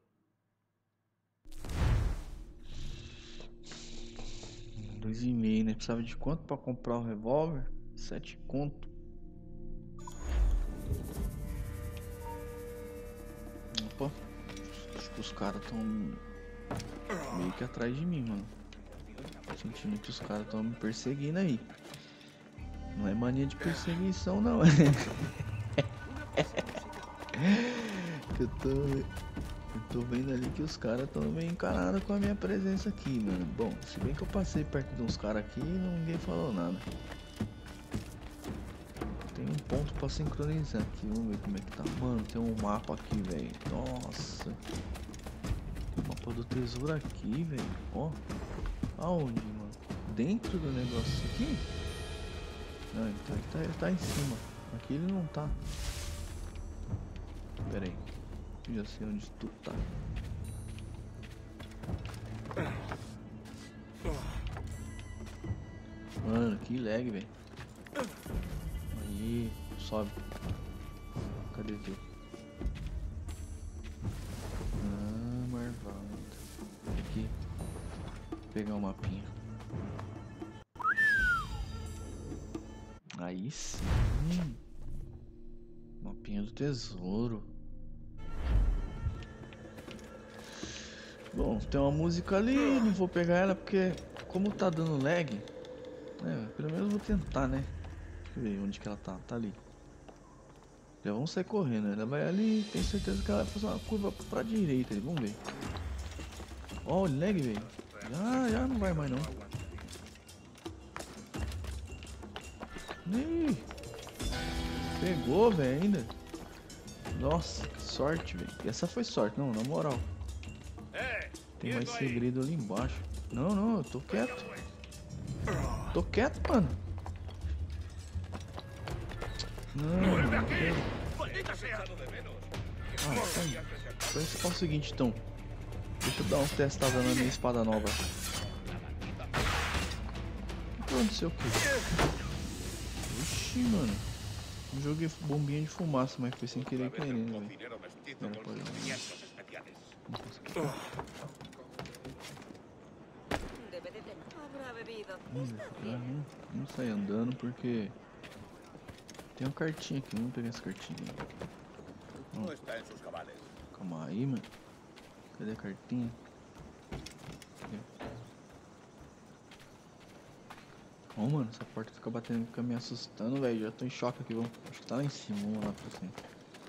$2,5, né? Precisava de quanto pra comprar o revólver? 7 conto. Opa. Acho que os caras estão meio que atrás de mim, mano. Tô sentindo que os caras estão me perseguindo aí. Não é mania de perseguição, não. Eu tô vendo ali que os caras estão meio encarados com a minha presença aqui, mano. Bom, se bem que eu passei perto de uns caras aqui e ninguém falou nada. Tem um ponto pra sincronizar aqui. Vamos ver como é que tá. Mano, tem um mapa aqui, velho. Nossa. Mapa do tesouro aqui, velho. Ó. Aonde, mano? Dentro do negócio aqui? Não, então ele tá em cima. Aqui ele não tá. Pera aí. Eu já sei onde tu tá. Mano, que lag, velho. Aí, sobe. Cadê tu? Ah, marvado. Aqui. Vou pegar um mapinha. Aí sim. Mapinha do tesouro. Bom, tem uma música ali, não vou pegar ela porque como tá dando lag, pelo menos vou tentar, né? Deixa eu ver onde que ela tá. Tá ali. Já vamos sair correndo, ela vai ali, tenho certeza que ela vai fazer uma curva pra direita ali, vamos ver. Ó, o lag, velho. Já não vai mais não. Ih, pegou, velho, ainda. Nossa, que sorte, velho. Essa foi sorte, não, na moral. Tem mais segredo ali embaixo. Não, eu tô quieto. Tô quieto, mano. Não. Tá aí. Então esse é o seguinte, então. Deixa eu dar uma testada na minha espada nova. O que aconteceu aqui? Oxi, mano. Eu joguei bombinha de fumaça, mas foi sem querer querendo, velho. Vamos sair andando porque tem uma cartinha aqui, vamos pegar essa cartinha. Calma aí, mano. Cadê a cartinha? Ó, mano, essa porta fica batendo, fica me assustando, velho. Já tô em choque aqui, vamos. Acho que tá lá em cima, vamos lá pra cima.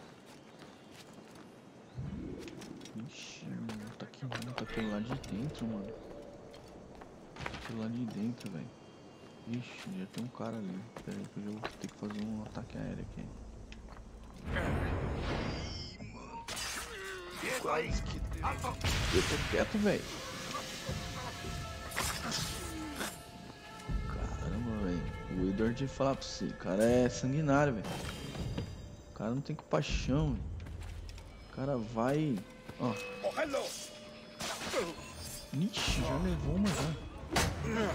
Ixi, mano, tá aqui não, tá pelo lado de dentro, mano. Tá pelo lado de dentro, velho. Ixi, já tem um cara ali. Pera aí que eu já vou ter que fazer um ataque aéreo aqui. Quase que eu tô quieto, velho. Caramba, velho. O Edward ia falar pra você, o cara é sanguinário, velho. O cara não tem compaixão, velho. O cara vai... Ó. Ixi, já levou uma já.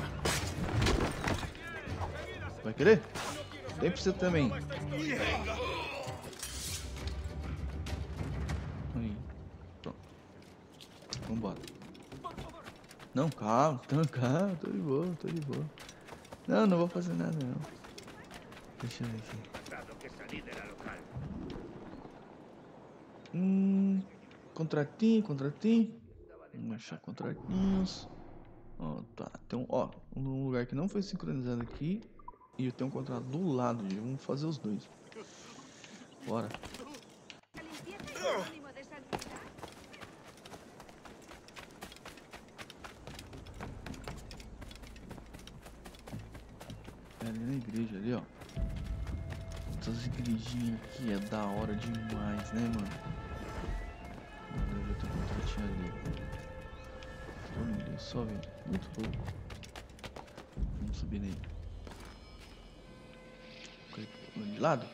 Vai querer? Tem pra você também. Aí. Pronto. Vambora. Não, calma, calma, tô de boa. Não vou fazer nada não. Deixa eu ver aqui. Contratinho. Vamos achar contratinhos. Ó, tá. Tem um lugar que não foi sincronizado aqui. E eu tenho um contrato do lado. Vamos fazer os dois. Bora. É ali na igreja ali, ó. Essas igrejinhas aqui é da hora demais, né, mano? Eu já tenho um contratinho ali. Olha só, velho. Muito pouco. Vamos subir nele. De lado?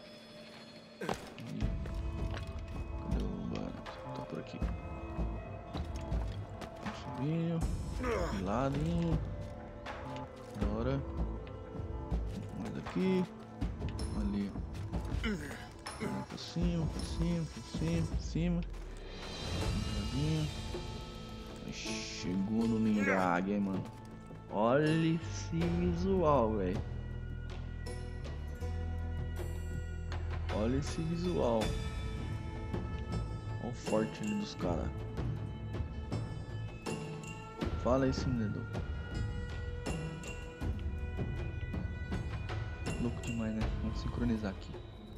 Cadê o barato? Tá por aqui. Vamos subir. De ladinho. Agora. Mais aqui. Ali. Por cima. Chegou no Mirage, hein, mano. Olha esse visual, velho. Olha esse visual. Olha o forte ali dos caras. Fala aí, Cinedor. Louco demais, né? Vamos sincronizar aqui.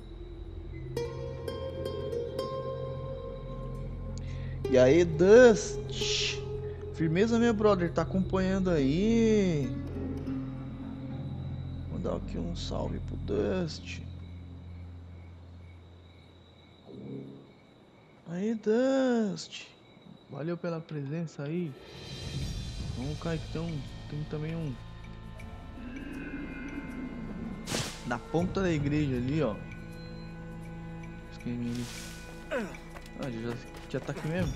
E aí, Dust? Firmeza, meu brother, tá acompanhando aí? Vou dar aqui um salve pro Dust. Aí, Dust. Valeu pela presença aí. Vamos cair que tem também um... Na ponta da igreja ali, ó. Esqueminha ali. Ah, já tá aqui mesmo?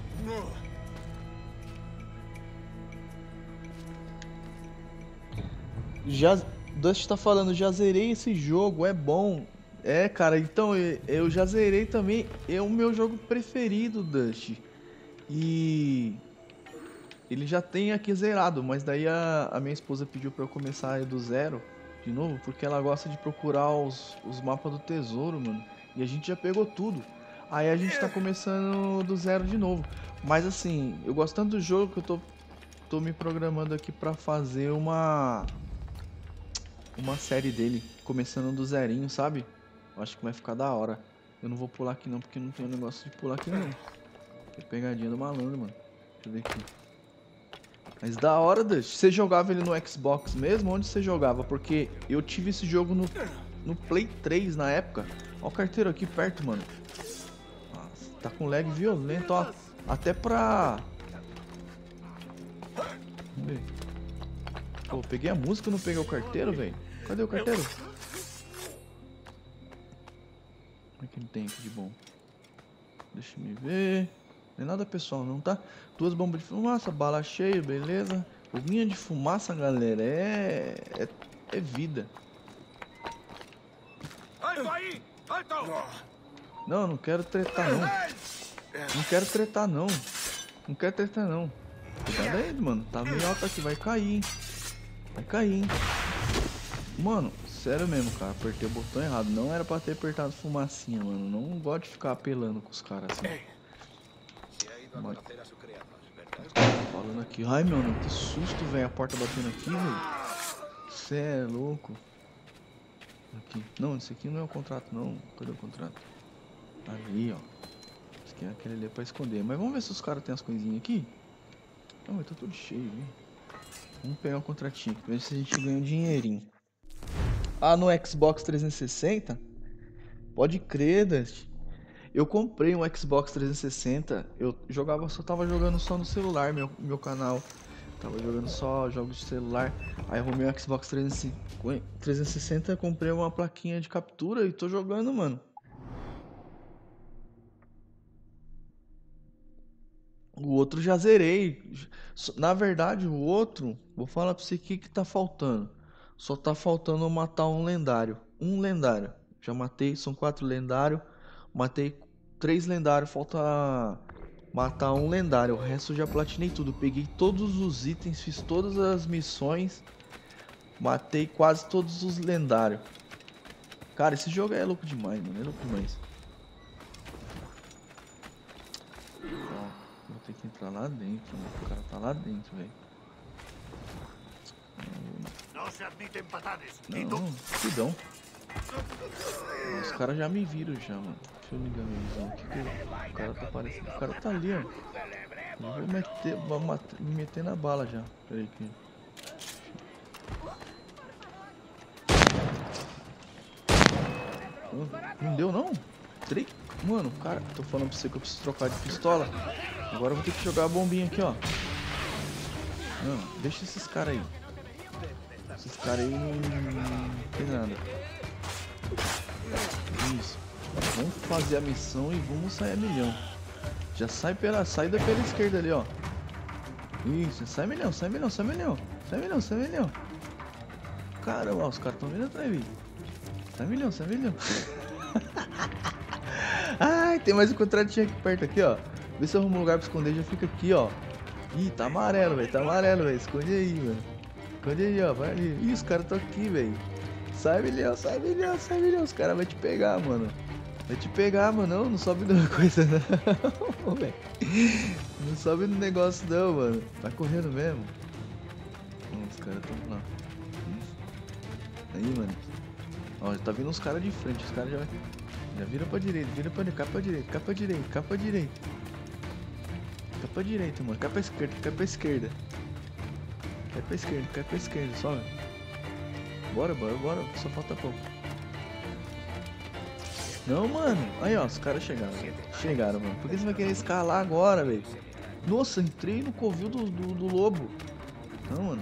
Já... Dust tá falando, já zerei esse jogo, é bom. É, cara, então eu já zerei também. É o meu jogo preferido, Dust. E... ele já tem aqui zerado, mas daí a minha esposa pediu pra eu começar do zero de novo, porque ela gosta de procurar os mapas do tesouro, mano. E a gente já pegou tudo. Aí a gente tá começando do zero de novo. Mas assim, eu gosto tanto do jogo que eu tô me programando aqui pra fazer uma série dele, começando do zerinho, sabe? Eu acho que vai ficar da hora. Eu não vou pular aqui não, porque não tem um negócio de pular aqui não. É pegadinha do malandro, mano. Deixa eu ver aqui. Mas da hora, Dust. Você jogava ele no Xbox mesmo? Onde você jogava? Porque eu tive esse jogo no Play 3 na época. Ó o carteiro aqui perto, mano. Nossa, tá com lag violento, ó. Até pra... Vamos ver. Pô, peguei a música e não peguei o carteiro, velho. Cadê o carteiro? O que ele tem aqui de bom? Deixa eu me ver. Não é nada pessoal não, tá? 2 bombas de fumaça, bala cheia, beleza. Bombinha de fumaça, galera, é vida. Não quero tretar não. Não quero tretar não. Não quero tretar não. Cuidado aí, mano. Tá meio alto aqui, vai cair, hein. Vai cair, hein. Mano, sério mesmo, cara. Apertei o botão errado. Não era pra ter apertado fumacinha, mano. Não gosto de ficar apelando com os caras assim. Mano. Falando aqui. Ai, mano, que susto, velho. A porta batendo aqui, velho. Cê é louco. Aqui. Não, esse aqui não é o contrato, não. Cadê o contrato? Ali, ó. Esse aqui é aquele ali pra esconder. Mas vamos ver se os caras têm as coisinhas aqui. Não, mas tá tudo cheio, viu? Vamos pegar o contratinho aqui, ver se a gente ganha um dinheirinho. Ah, no Xbox 360? Pode crer, Dust. Eu comprei um Xbox 360. Eu tava jogando só no celular, meu canal. Tava jogando só jogos de celular. Aí arrumei um Xbox 360, comprei uma plaquinha de captura e tô jogando, mano. O outro já zerei. Na verdade, o outro, vou falar pra você o que tá faltando. Só tá faltando eu matar um lendário. Um lendário. Já matei, são 4 lendários. Matei 3 lendários, falta matar um lendário. O resto eu já platinei tudo. Peguei todos os itens, fiz todas as missões. Matei quase todos os lendários. Cara, esse jogo é louco demais, mano. É louco demais. Vou ter que entrar lá dentro, mano. O cara tá lá dentro, velho. Não se admitem patadas. Não, cuidão. Os caras já me viram já, mano. Deixa eu ligar minha visão aqui que o cara tá aparecendo. O cara tá ali, ó. Eu vou me meter na bala já. Pera aí aqui. Não deu não? Mano, cara, tô falando pra você que eu preciso trocar de pistola. Agora eu vou ter que jogar a bombinha aqui, ó. Não, deixa esses caras aí. Esses caras aí não tem nada. Isso. Vamos fazer a missão e vamos sair a milhão. Já sai pela saída pela esquerda ali, ó. Isso, sai milhão, sai milhão, sai milhão. Sai milhão, sai milhão. Caramba, os caras estão vindo atrás de mim. Sai milhão, sai milhão. Ai, tem mais um contratinho aqui perto aqui, ó. Vê se eu arrumo um lugar pra esconder, já fica aqui, ó. Ih, tá amarelo, velho, tá amarelo, velho. Esconde aí, mano. Esconde aí, ó, vai ali. Ih, os caras estão aqui, velho. Sai milhão, sai milhão, sai milhão. Os caras vão te pegar, mano. Vai te pegar, mano. Não sobe numa coisa, não, velho. Não sobe no negócio, não, mano. Vai correndo mesmo. Os caras estão lá. Aí, mano. Ó, tá vindo uns caras de frente. Os caras já viram pra direita, vira pra direita, cá pra direita, cá pra direita, cá pra direita. Cá pra direita, mano. Cá pra esquerda, cá pra esquerda. Cá pra esquerda, cá pra esquerda, sobe. Bora, bora, bora. Só falta pouco. Não, mano. Aí, ó, os caras chegaram. Chegaram, mano. Por que você vai querer escalar agora, velho? Nossa, entrei no covil do lobo. Não, mano.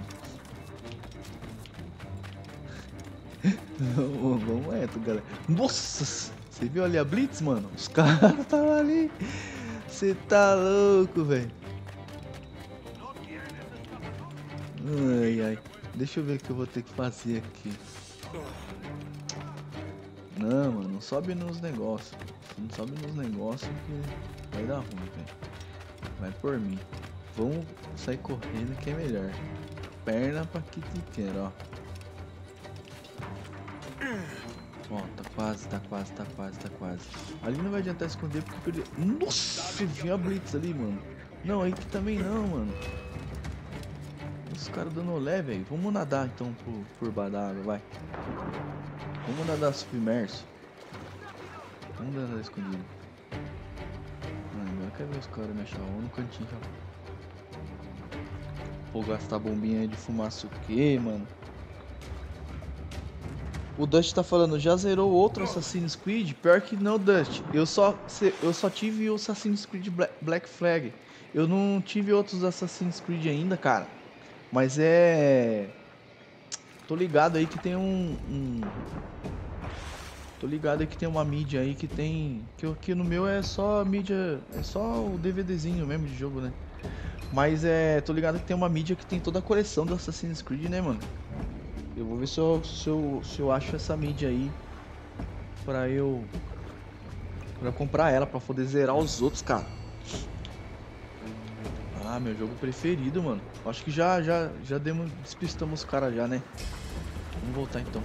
Não, vamos reto, galera. Nossa, você viu ali a Blitz, mano? Os caras estavam ali. Você tá louco, velho. Ai, ai. Deixa eu ver o que eu vou ter que fazer aqui. Não, mano, não sobe nos negócios. Não sobe nos negócios que vai dar ruim, velho. Vai por mim. Vamos sair correndo que é melhor. Perna pra que te quer, ó. Ó, tá quase. Ali não vai adiantar esconder porque ele... Nossa, viu a Blitz ali, mano. Não, aí que também não, mano. Os caras dando olé, velho. Vamos nadar então por baixo da água, vai. Vamos nadar submerso. Vamos nadar escondido. Agora quero ver os caras me achar no cantinho já. Vou gastar bombinha aí de fumaça o quê, mano? O Dust tá falando, já zerou outro Assassin's Creed? Pior que não, Dust. Eu só tive o Assassin's Creed Black Flag. Eu não tive outros Assassin's Creed ainda, cara. Mas é... Tô ligado aí que tem Tô ligado aí que tem uma mídia aí que tem... Que no meu é só mídia... É só o DVDzinho mesmo de jogo, né? Mas tô ligado que tem uma mídia que tem toda a coleção do Assassin's Creed, né, mano? Eu vou ver se eu acho essa mídia aí pra eu comprar ela, pra poder zerar os outros, cara. Ah, meu jogo preferido, mano. Acho que já despistamos os caras já, né? Vamos voltar então.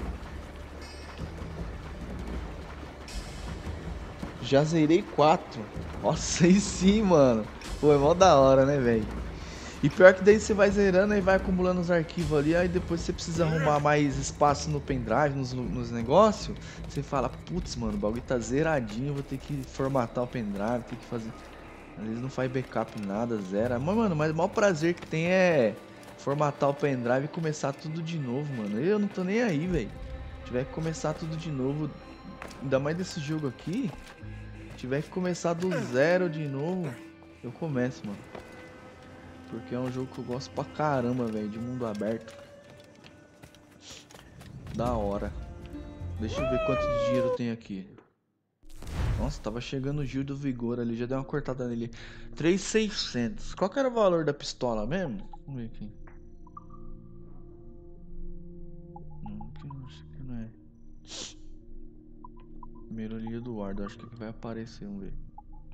Já zerei 4. Nossa, aí sim, mano. Pô, é mó da hora, né, velho? E pior que daí você vai zerando e vai acumulando os arquivos ali, aí depois você precisa arrumar mais espaço no pendrive, nos negócios. Você fala, putz, mano, o bagulho tá zeradinho, vou ter que formatar o pendrive, ter que fazer... Às vezes não faz backup nada, zera. Mas, mano, mas o maior prazer que tem é formatar o pendrive e começar tudo de novo, mano. Eu não tô nem aí, velho. Tiver que começar tudo de novo, ainda mais desse jogo aqui. Tiver que começar do zero de novo, eu começo, mano. Porque é um jogo que eu gosto pra caramba, velho, de mundo aberto. Da hora. Deixa eu ver quanto de dinheiro tem aqui. Nossa, tava chegando o Gil do Vigor ali, já deu uma cortada nele. 3.600. Qual que era o valor da pistola mesmo? Vamos ver aqui. Acho que não é. Primeiro ali Eduardo, acho que vai aparecer, vamos ver.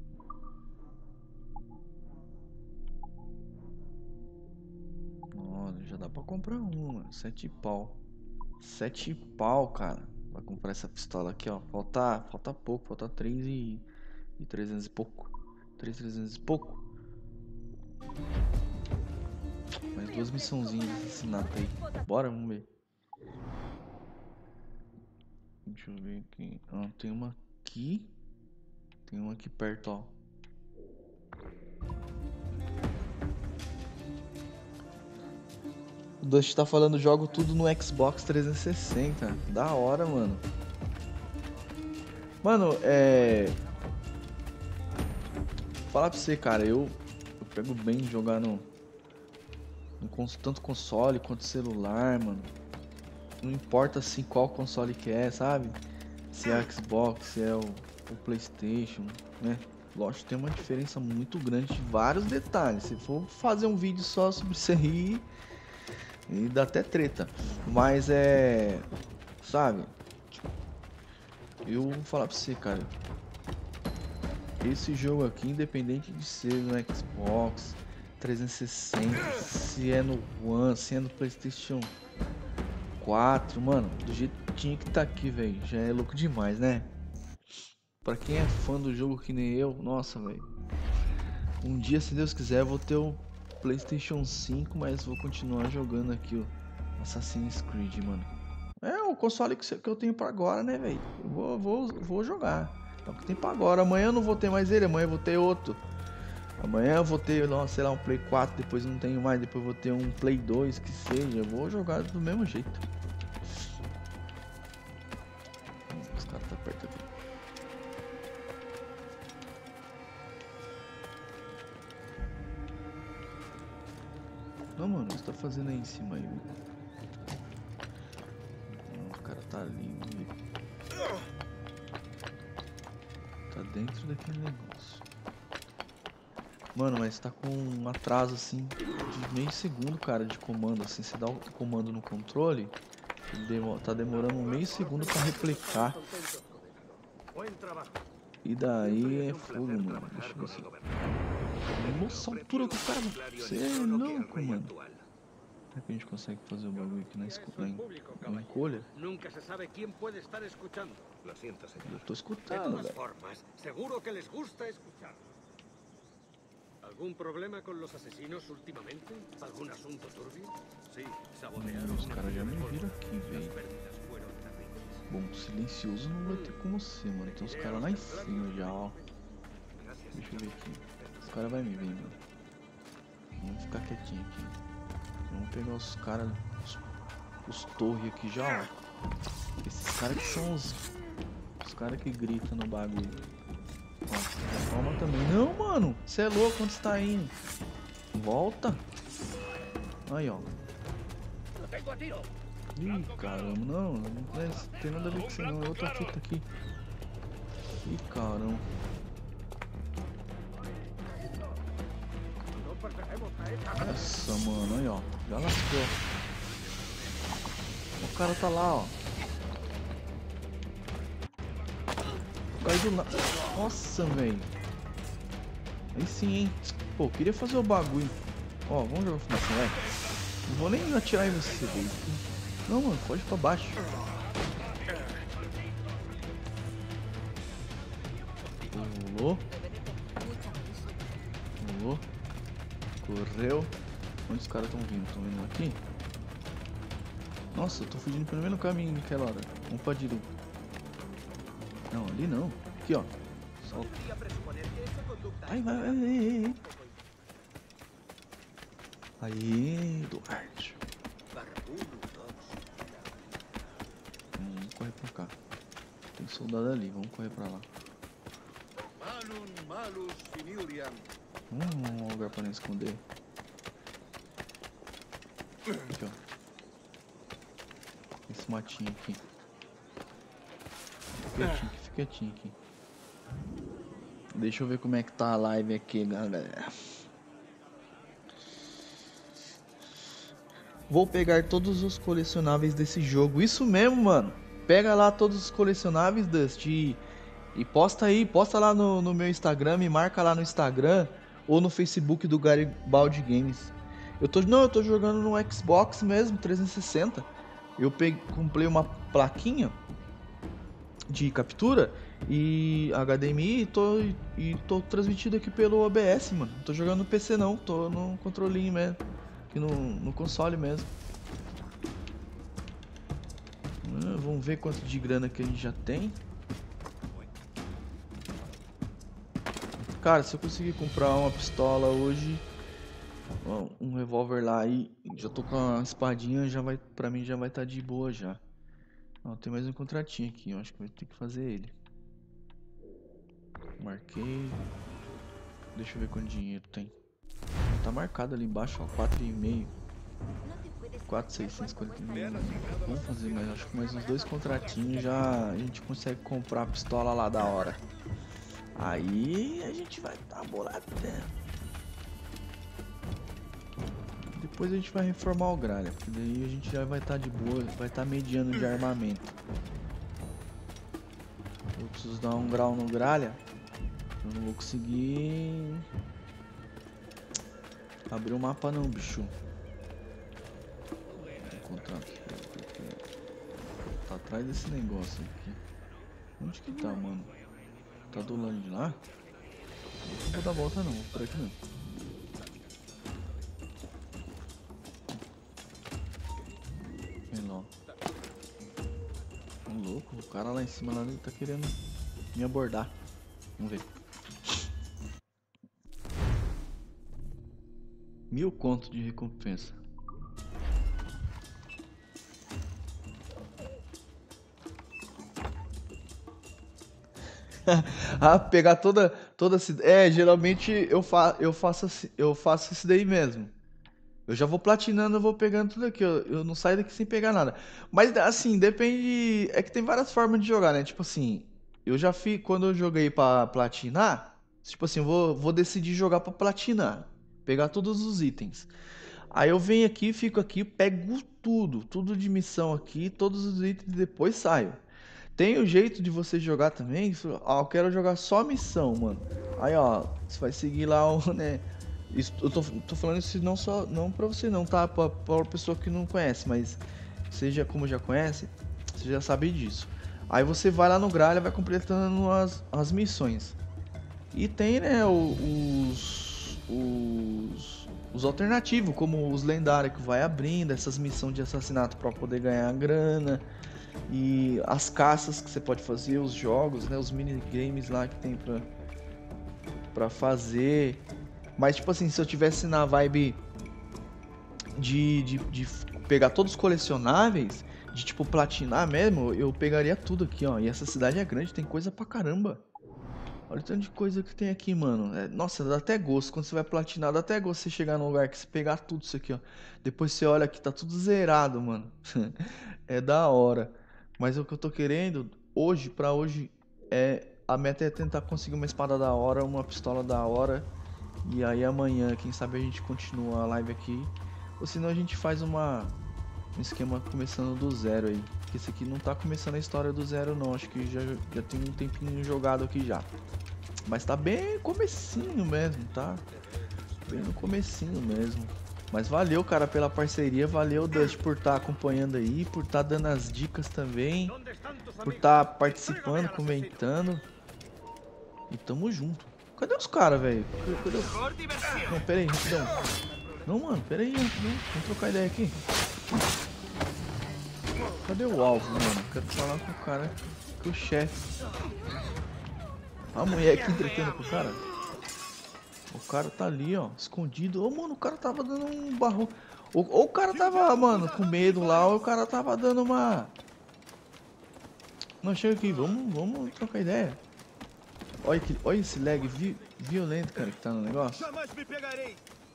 Olha, já dá pra comprar uma, 7 pau. 7 pau, cara. Pra comprar essa pistola aqui, ó. Falta pouco, falta 3.300 e pouco. 3.300 e pouco. Mais 2 missãozinhas de assassinato aí. Bora, vamos ver. Deixa eu ver aqui. Ah, tem uma aqui. Tem uma aqui perto, ó. O Dust tá falando, jogo tudo no Xbox 360. Da hora, mano. Mano, falar pra você, cara, eu pego bem jogar no tanto console quanto celular, mano. Não importa assim qual console que é, sabe? Se é Xbox, se é o PlayStation, né? Lógico, tem uma diferença muito grande de vários detalhes. Se for fazer um vídeo só sobre isso aí, e dá até treta. Mas sabe? Eu vou falar pra você, cara. Esse jogo aqui, independente de ser no Xbox 360, se é no One, se é no PlayStation 4, mano, do jeito que tinha que tá aqui, velho, já é louco demais, né? Pra quem é fã do jogo que nem eu, nossa, velho. Um dia, se Deus quiser, eu vou ter o PlayStation 5, mas vou continuar jogando aqui o Assassin's Creed, mano. É o console que eu tenho pra agora, né, velho? Eu vou jogar. É o que tem pra agora. Amanhã eu não vou ter mais ele, amanhã eu vou ter outro. Amanhã eu vou ter, sei lá, um Play 4, depois não tenho mais, depois eu vou ter um Play 2, que seja. Eu vou jogar do mesmo jeito. Os caras tá perto aqui. tá fazendo aí em cima aí? O cara tá ali. Tá dentro daquele negócio. Mano, mas tá com um atraso assim de meio segundo, cara, de comando. Assim, você dá o comando no controle, tá demorando um meio segundo pra replicar. E daí é fogo, mano. Deixa eu ver se... Nossa, a altura do cara. Você é louco, mano. Será que a gente consegue fazer o bagulho aqui na encolha? Nunca se sabe quién puede estar escuchando. Eu tô De escutando, todas velho. formas, seguro que les gusta escuchar. ¿Algún problema con los asesinos últimamente? ¿Algún asunto turbio? Sí, sabotearon. Os caras já me viram aqui, velho. Bom, silencioso não vai ter como ser, mano. Tem os caras lá em cima já, ó. Deixa eu ver aqui. Os caras vão me ver, mano. Vamos ficar quietinho aqui. Vamos pegar os caras, os torres aqui já, ó. Esses caras que são os caras que gritam no bagulho. Ó, toma também. Não, mano. Você é louco, onde você tá indo? Volta. Aí, ó. Ih, caramba, não tem nada a ver com isso não, é outra fita aqui. Ih, caramba. Nossa, mano, aí ó, já lascou. O cara tá lá, ó. Caiu do nada. Nossa, velho. Aí sim, hein. Pô, queria fazer o bagulho. Ó, vamos jogar fumaça, velho. Não vou nem atirar em você, velho. Não, mano, pode ir pra baixo. Pulou. Pulou. Correu. Onde os caras estão vindo? Estão vindo aqui? Nossa, eu tô fugindo pelo mesmo caminho naquela hora. Vamos pra direita. Não, ali não. Aqui, ó. Solta. Vai, vai, vai. Aí, Duarte. Vamos correr pra cá. Tem soldado ali, vamos correr pra lá. Vamos arrumar um lugar pra não esconder. Aqui, ó. Esse matinho aqui. Fica quietinho aqui. Deixa eu ver como é que tá a live aqui, galera. Vou pegar todos os colecionáveis desse jogo. Isso mesmo, mano. Pega lá todos os colecionáveis, Dust, e posta aí. Posta lá no meu Instagram. Me marca lá no Instagram ou no Facebook do Garibaldi Games. Eu tô jogando no Xbox mesmo, 360. Eu comprei uma plaquinha de captura e HDMI e tô transmitido aqui pelo OBS, mano. Não tô jogando no PC não, tô no controlinho mesmo. Aqui no console mesmo. Vamos ver quanto de grana que a gente já tem. Cara, se eu conseguir comprar uma pistola hoje, um revólver lá e já tô com a espadinha, já vai, pra mim já vai estar de boa já. Ó, tem mais um contratinho aqui, eu acho que vai ter que fazer ele. Marquei. Deixa eu ver quanto dinheiro tem. Tá marcado ali embaixo, ó, 4,5. 4,649. Vamos fazer mais, acho que mais uns 2 contratinhos já a gente consegue comprar a pistola lá da hora. Aí a gente vai tá bolado dentro. Depois a gente vai reformar o Gralha, porque daí a gente já vai estar de boa, vai estar mediano de armamento. Eu preciso dar um grau no Gralha. Eu não vou conseguir abrir o mapa não, bicho. Vou encontrar aqui. Tá atrás desse negócio aqui. Onde que tá, mano? Tá do lado de lá? Não vou dar volta não, vou por aqui não. Vem lá. Tá louco, o cara lá em cima lá, ele tá querendo me abordar. Vamos ver. 1000 conto de recompensa. Ah, pegar toda geralmente eu faço isso daí mesmo. Eu já vou platinando, eu vou pegando tudo aqui. Eu não saio daqui sem pegar nada. Mas assim, depende. É que tem várias formas de jogar, né? Tipo assim, eu já fiz. Quando eu joguei pra platinar, tipo assim, vou decidir jogar pra platinar. Pegar todos os itens. Aí eu venho aqui, fico aqui, pego tudo. Tudo de missão aqui, todos os itens e depois saio. Tem o jeito de você jogar também. Eu quero jogar só missão, mano. Aí, ó, você vai seguir lá o, né? Isso, eu tô falando isso não pra você não, tá? Pra pessoa que não conhece, mas você já, como já conhece, você já sabe disso. Aí você vai lá no Gralha, vai completando as missões. E tem, né, os alternativos, como os lendários que vai abrindo, essas missões de assassinato pra poder ganhar grana. E as caças que você pode fazer, os jogos, né, os minigames lá que tem pra fazer. Mas, tipo assim, se eu tivesse na vibe de pegar todos os colecionáveis, de, tipo, platinar mesmo, eu pegaria tudo aqui, ó. E essa cidade é grande, tem coisa pra caramba. Olha o tanto de coisa que tem aqui, mano. Nossa, dá até gosto. Quando você vai platinar, dá até gosto você chegar num lugar que você pegar tudo isso aqui, ó. Depois você olha aqui, tá tudo zerado, mano. É da hora. Mas o que eu tô querendo, hoje, pra hoje, a meta é tentar conseguir uma espada da hora, uma pistola da hora. E aí amanhã, quem sabe a gente continua a live aqui. Ou senão a gente faz um esquema começando do zero aí. Porque esse aqui não tá começando a história do zero não. Acho que já tem um tempinho jogado aqui já. Mas tá bem comecinho mesmo, tá? Bem no comecinho mesmo. Mas valeu, cara, pela parceria. Valeu, Dust, por estar acompanhando aí. Por estar dando as dicas também. Por estar participando, comentando. E tamo junto. Cadê os caras, velho? Não, pera aí, rapidão. Não, mano, pera aí, rapidão. Vamos trocar ideia aqui. Cadê o alvo, mano? Quero falar com o cara, com o chefe. A mulher aqui entretendo com o cara. O cara tá ali, ó, escondido. Ô, mano, o cara tava dando um barro. Ou o cara tava, mano, com medo lá, ou o cara tava dando uma... Não, chega aqui, vamos trocar ideia. Olha esse lag violento, cara, que tá no negócio. Jamais me pegarei.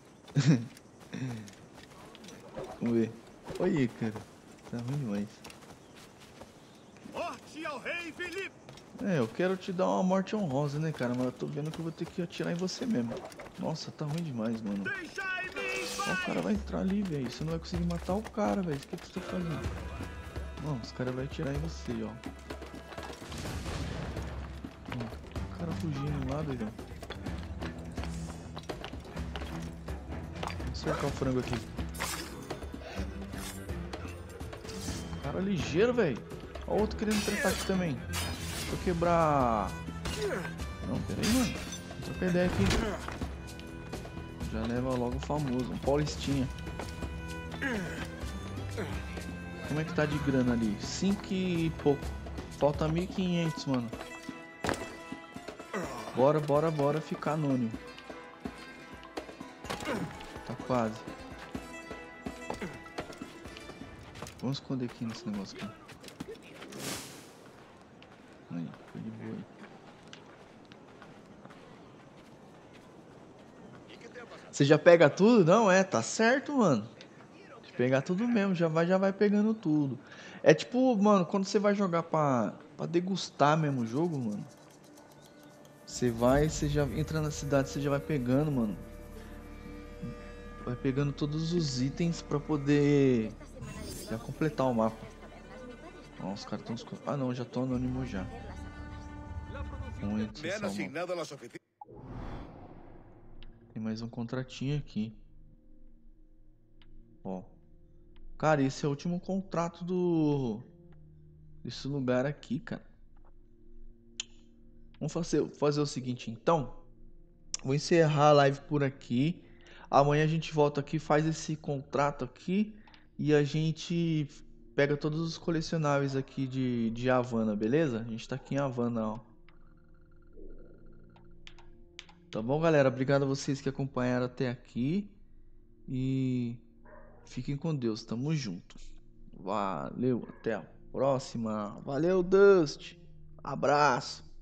Vamos ver. Olha aí, cara. Tá ruim demais. Morte ao rei Felipe. Eu quero te dar uma morte honrosa, né, cara? Mas eu tô vendo que eu vou ter que atirar em você mesmo. Nossa, tá ruim demais, mano. Ó, o cara vai entrar ali, velho. Você não vai conseguir matar o cara, velho. O que você tá fazendo? Não, os caras vão atirar em você, ó. O cara fugindo lá, doidão. Vou cercar o frango aqui. Cara ligeiro, velho. Ó, o outro querendo tretar aqui também. Deixa eu quebrar. Não, pera aí, mano. Vou trocar ideia aqui. Já leva logo o famoso, um paulistinha. Como é que tá de grana ali? 5 e pouco. Falta 1.500, mano. Bora ficar anônimo. Tá quase. Vamos esconder aqui nesse negócio aqui. Aí, foi de boa aí. Você já pega tudo? Não, tá certo, mano. De pegar tudo mesmo, já vai pegando tudo. É tipo, mano, quando você vai jogar pra degustar mesmo o jogo, mano. Você já entra na cidade, você já vai pegando, mano. Vai pegando todos os itens pra poder já completar o mapa. Ó, os caras estão... Ah, não, já tô anônimo já. Muito, tem mais um contratinho aqui. Ó. Cara, esse é o último contrato desse lugar aqui, cara. Vamos fazer o seguinte, então. Vou encerrar a live por aqui. Amanhã a gente volta aqui, faz esse contrato aqui. E a gente pega todos os colecionáveis aqui de Havana, beleza? A gente tá aqui em Havana, ó. Tá bom, galera? Obrigado a vocês que acompanharam até aqui. E fiquem com Deus. Tamo junto. Valeu, até a próxima. Valeu, Dust. Abraço.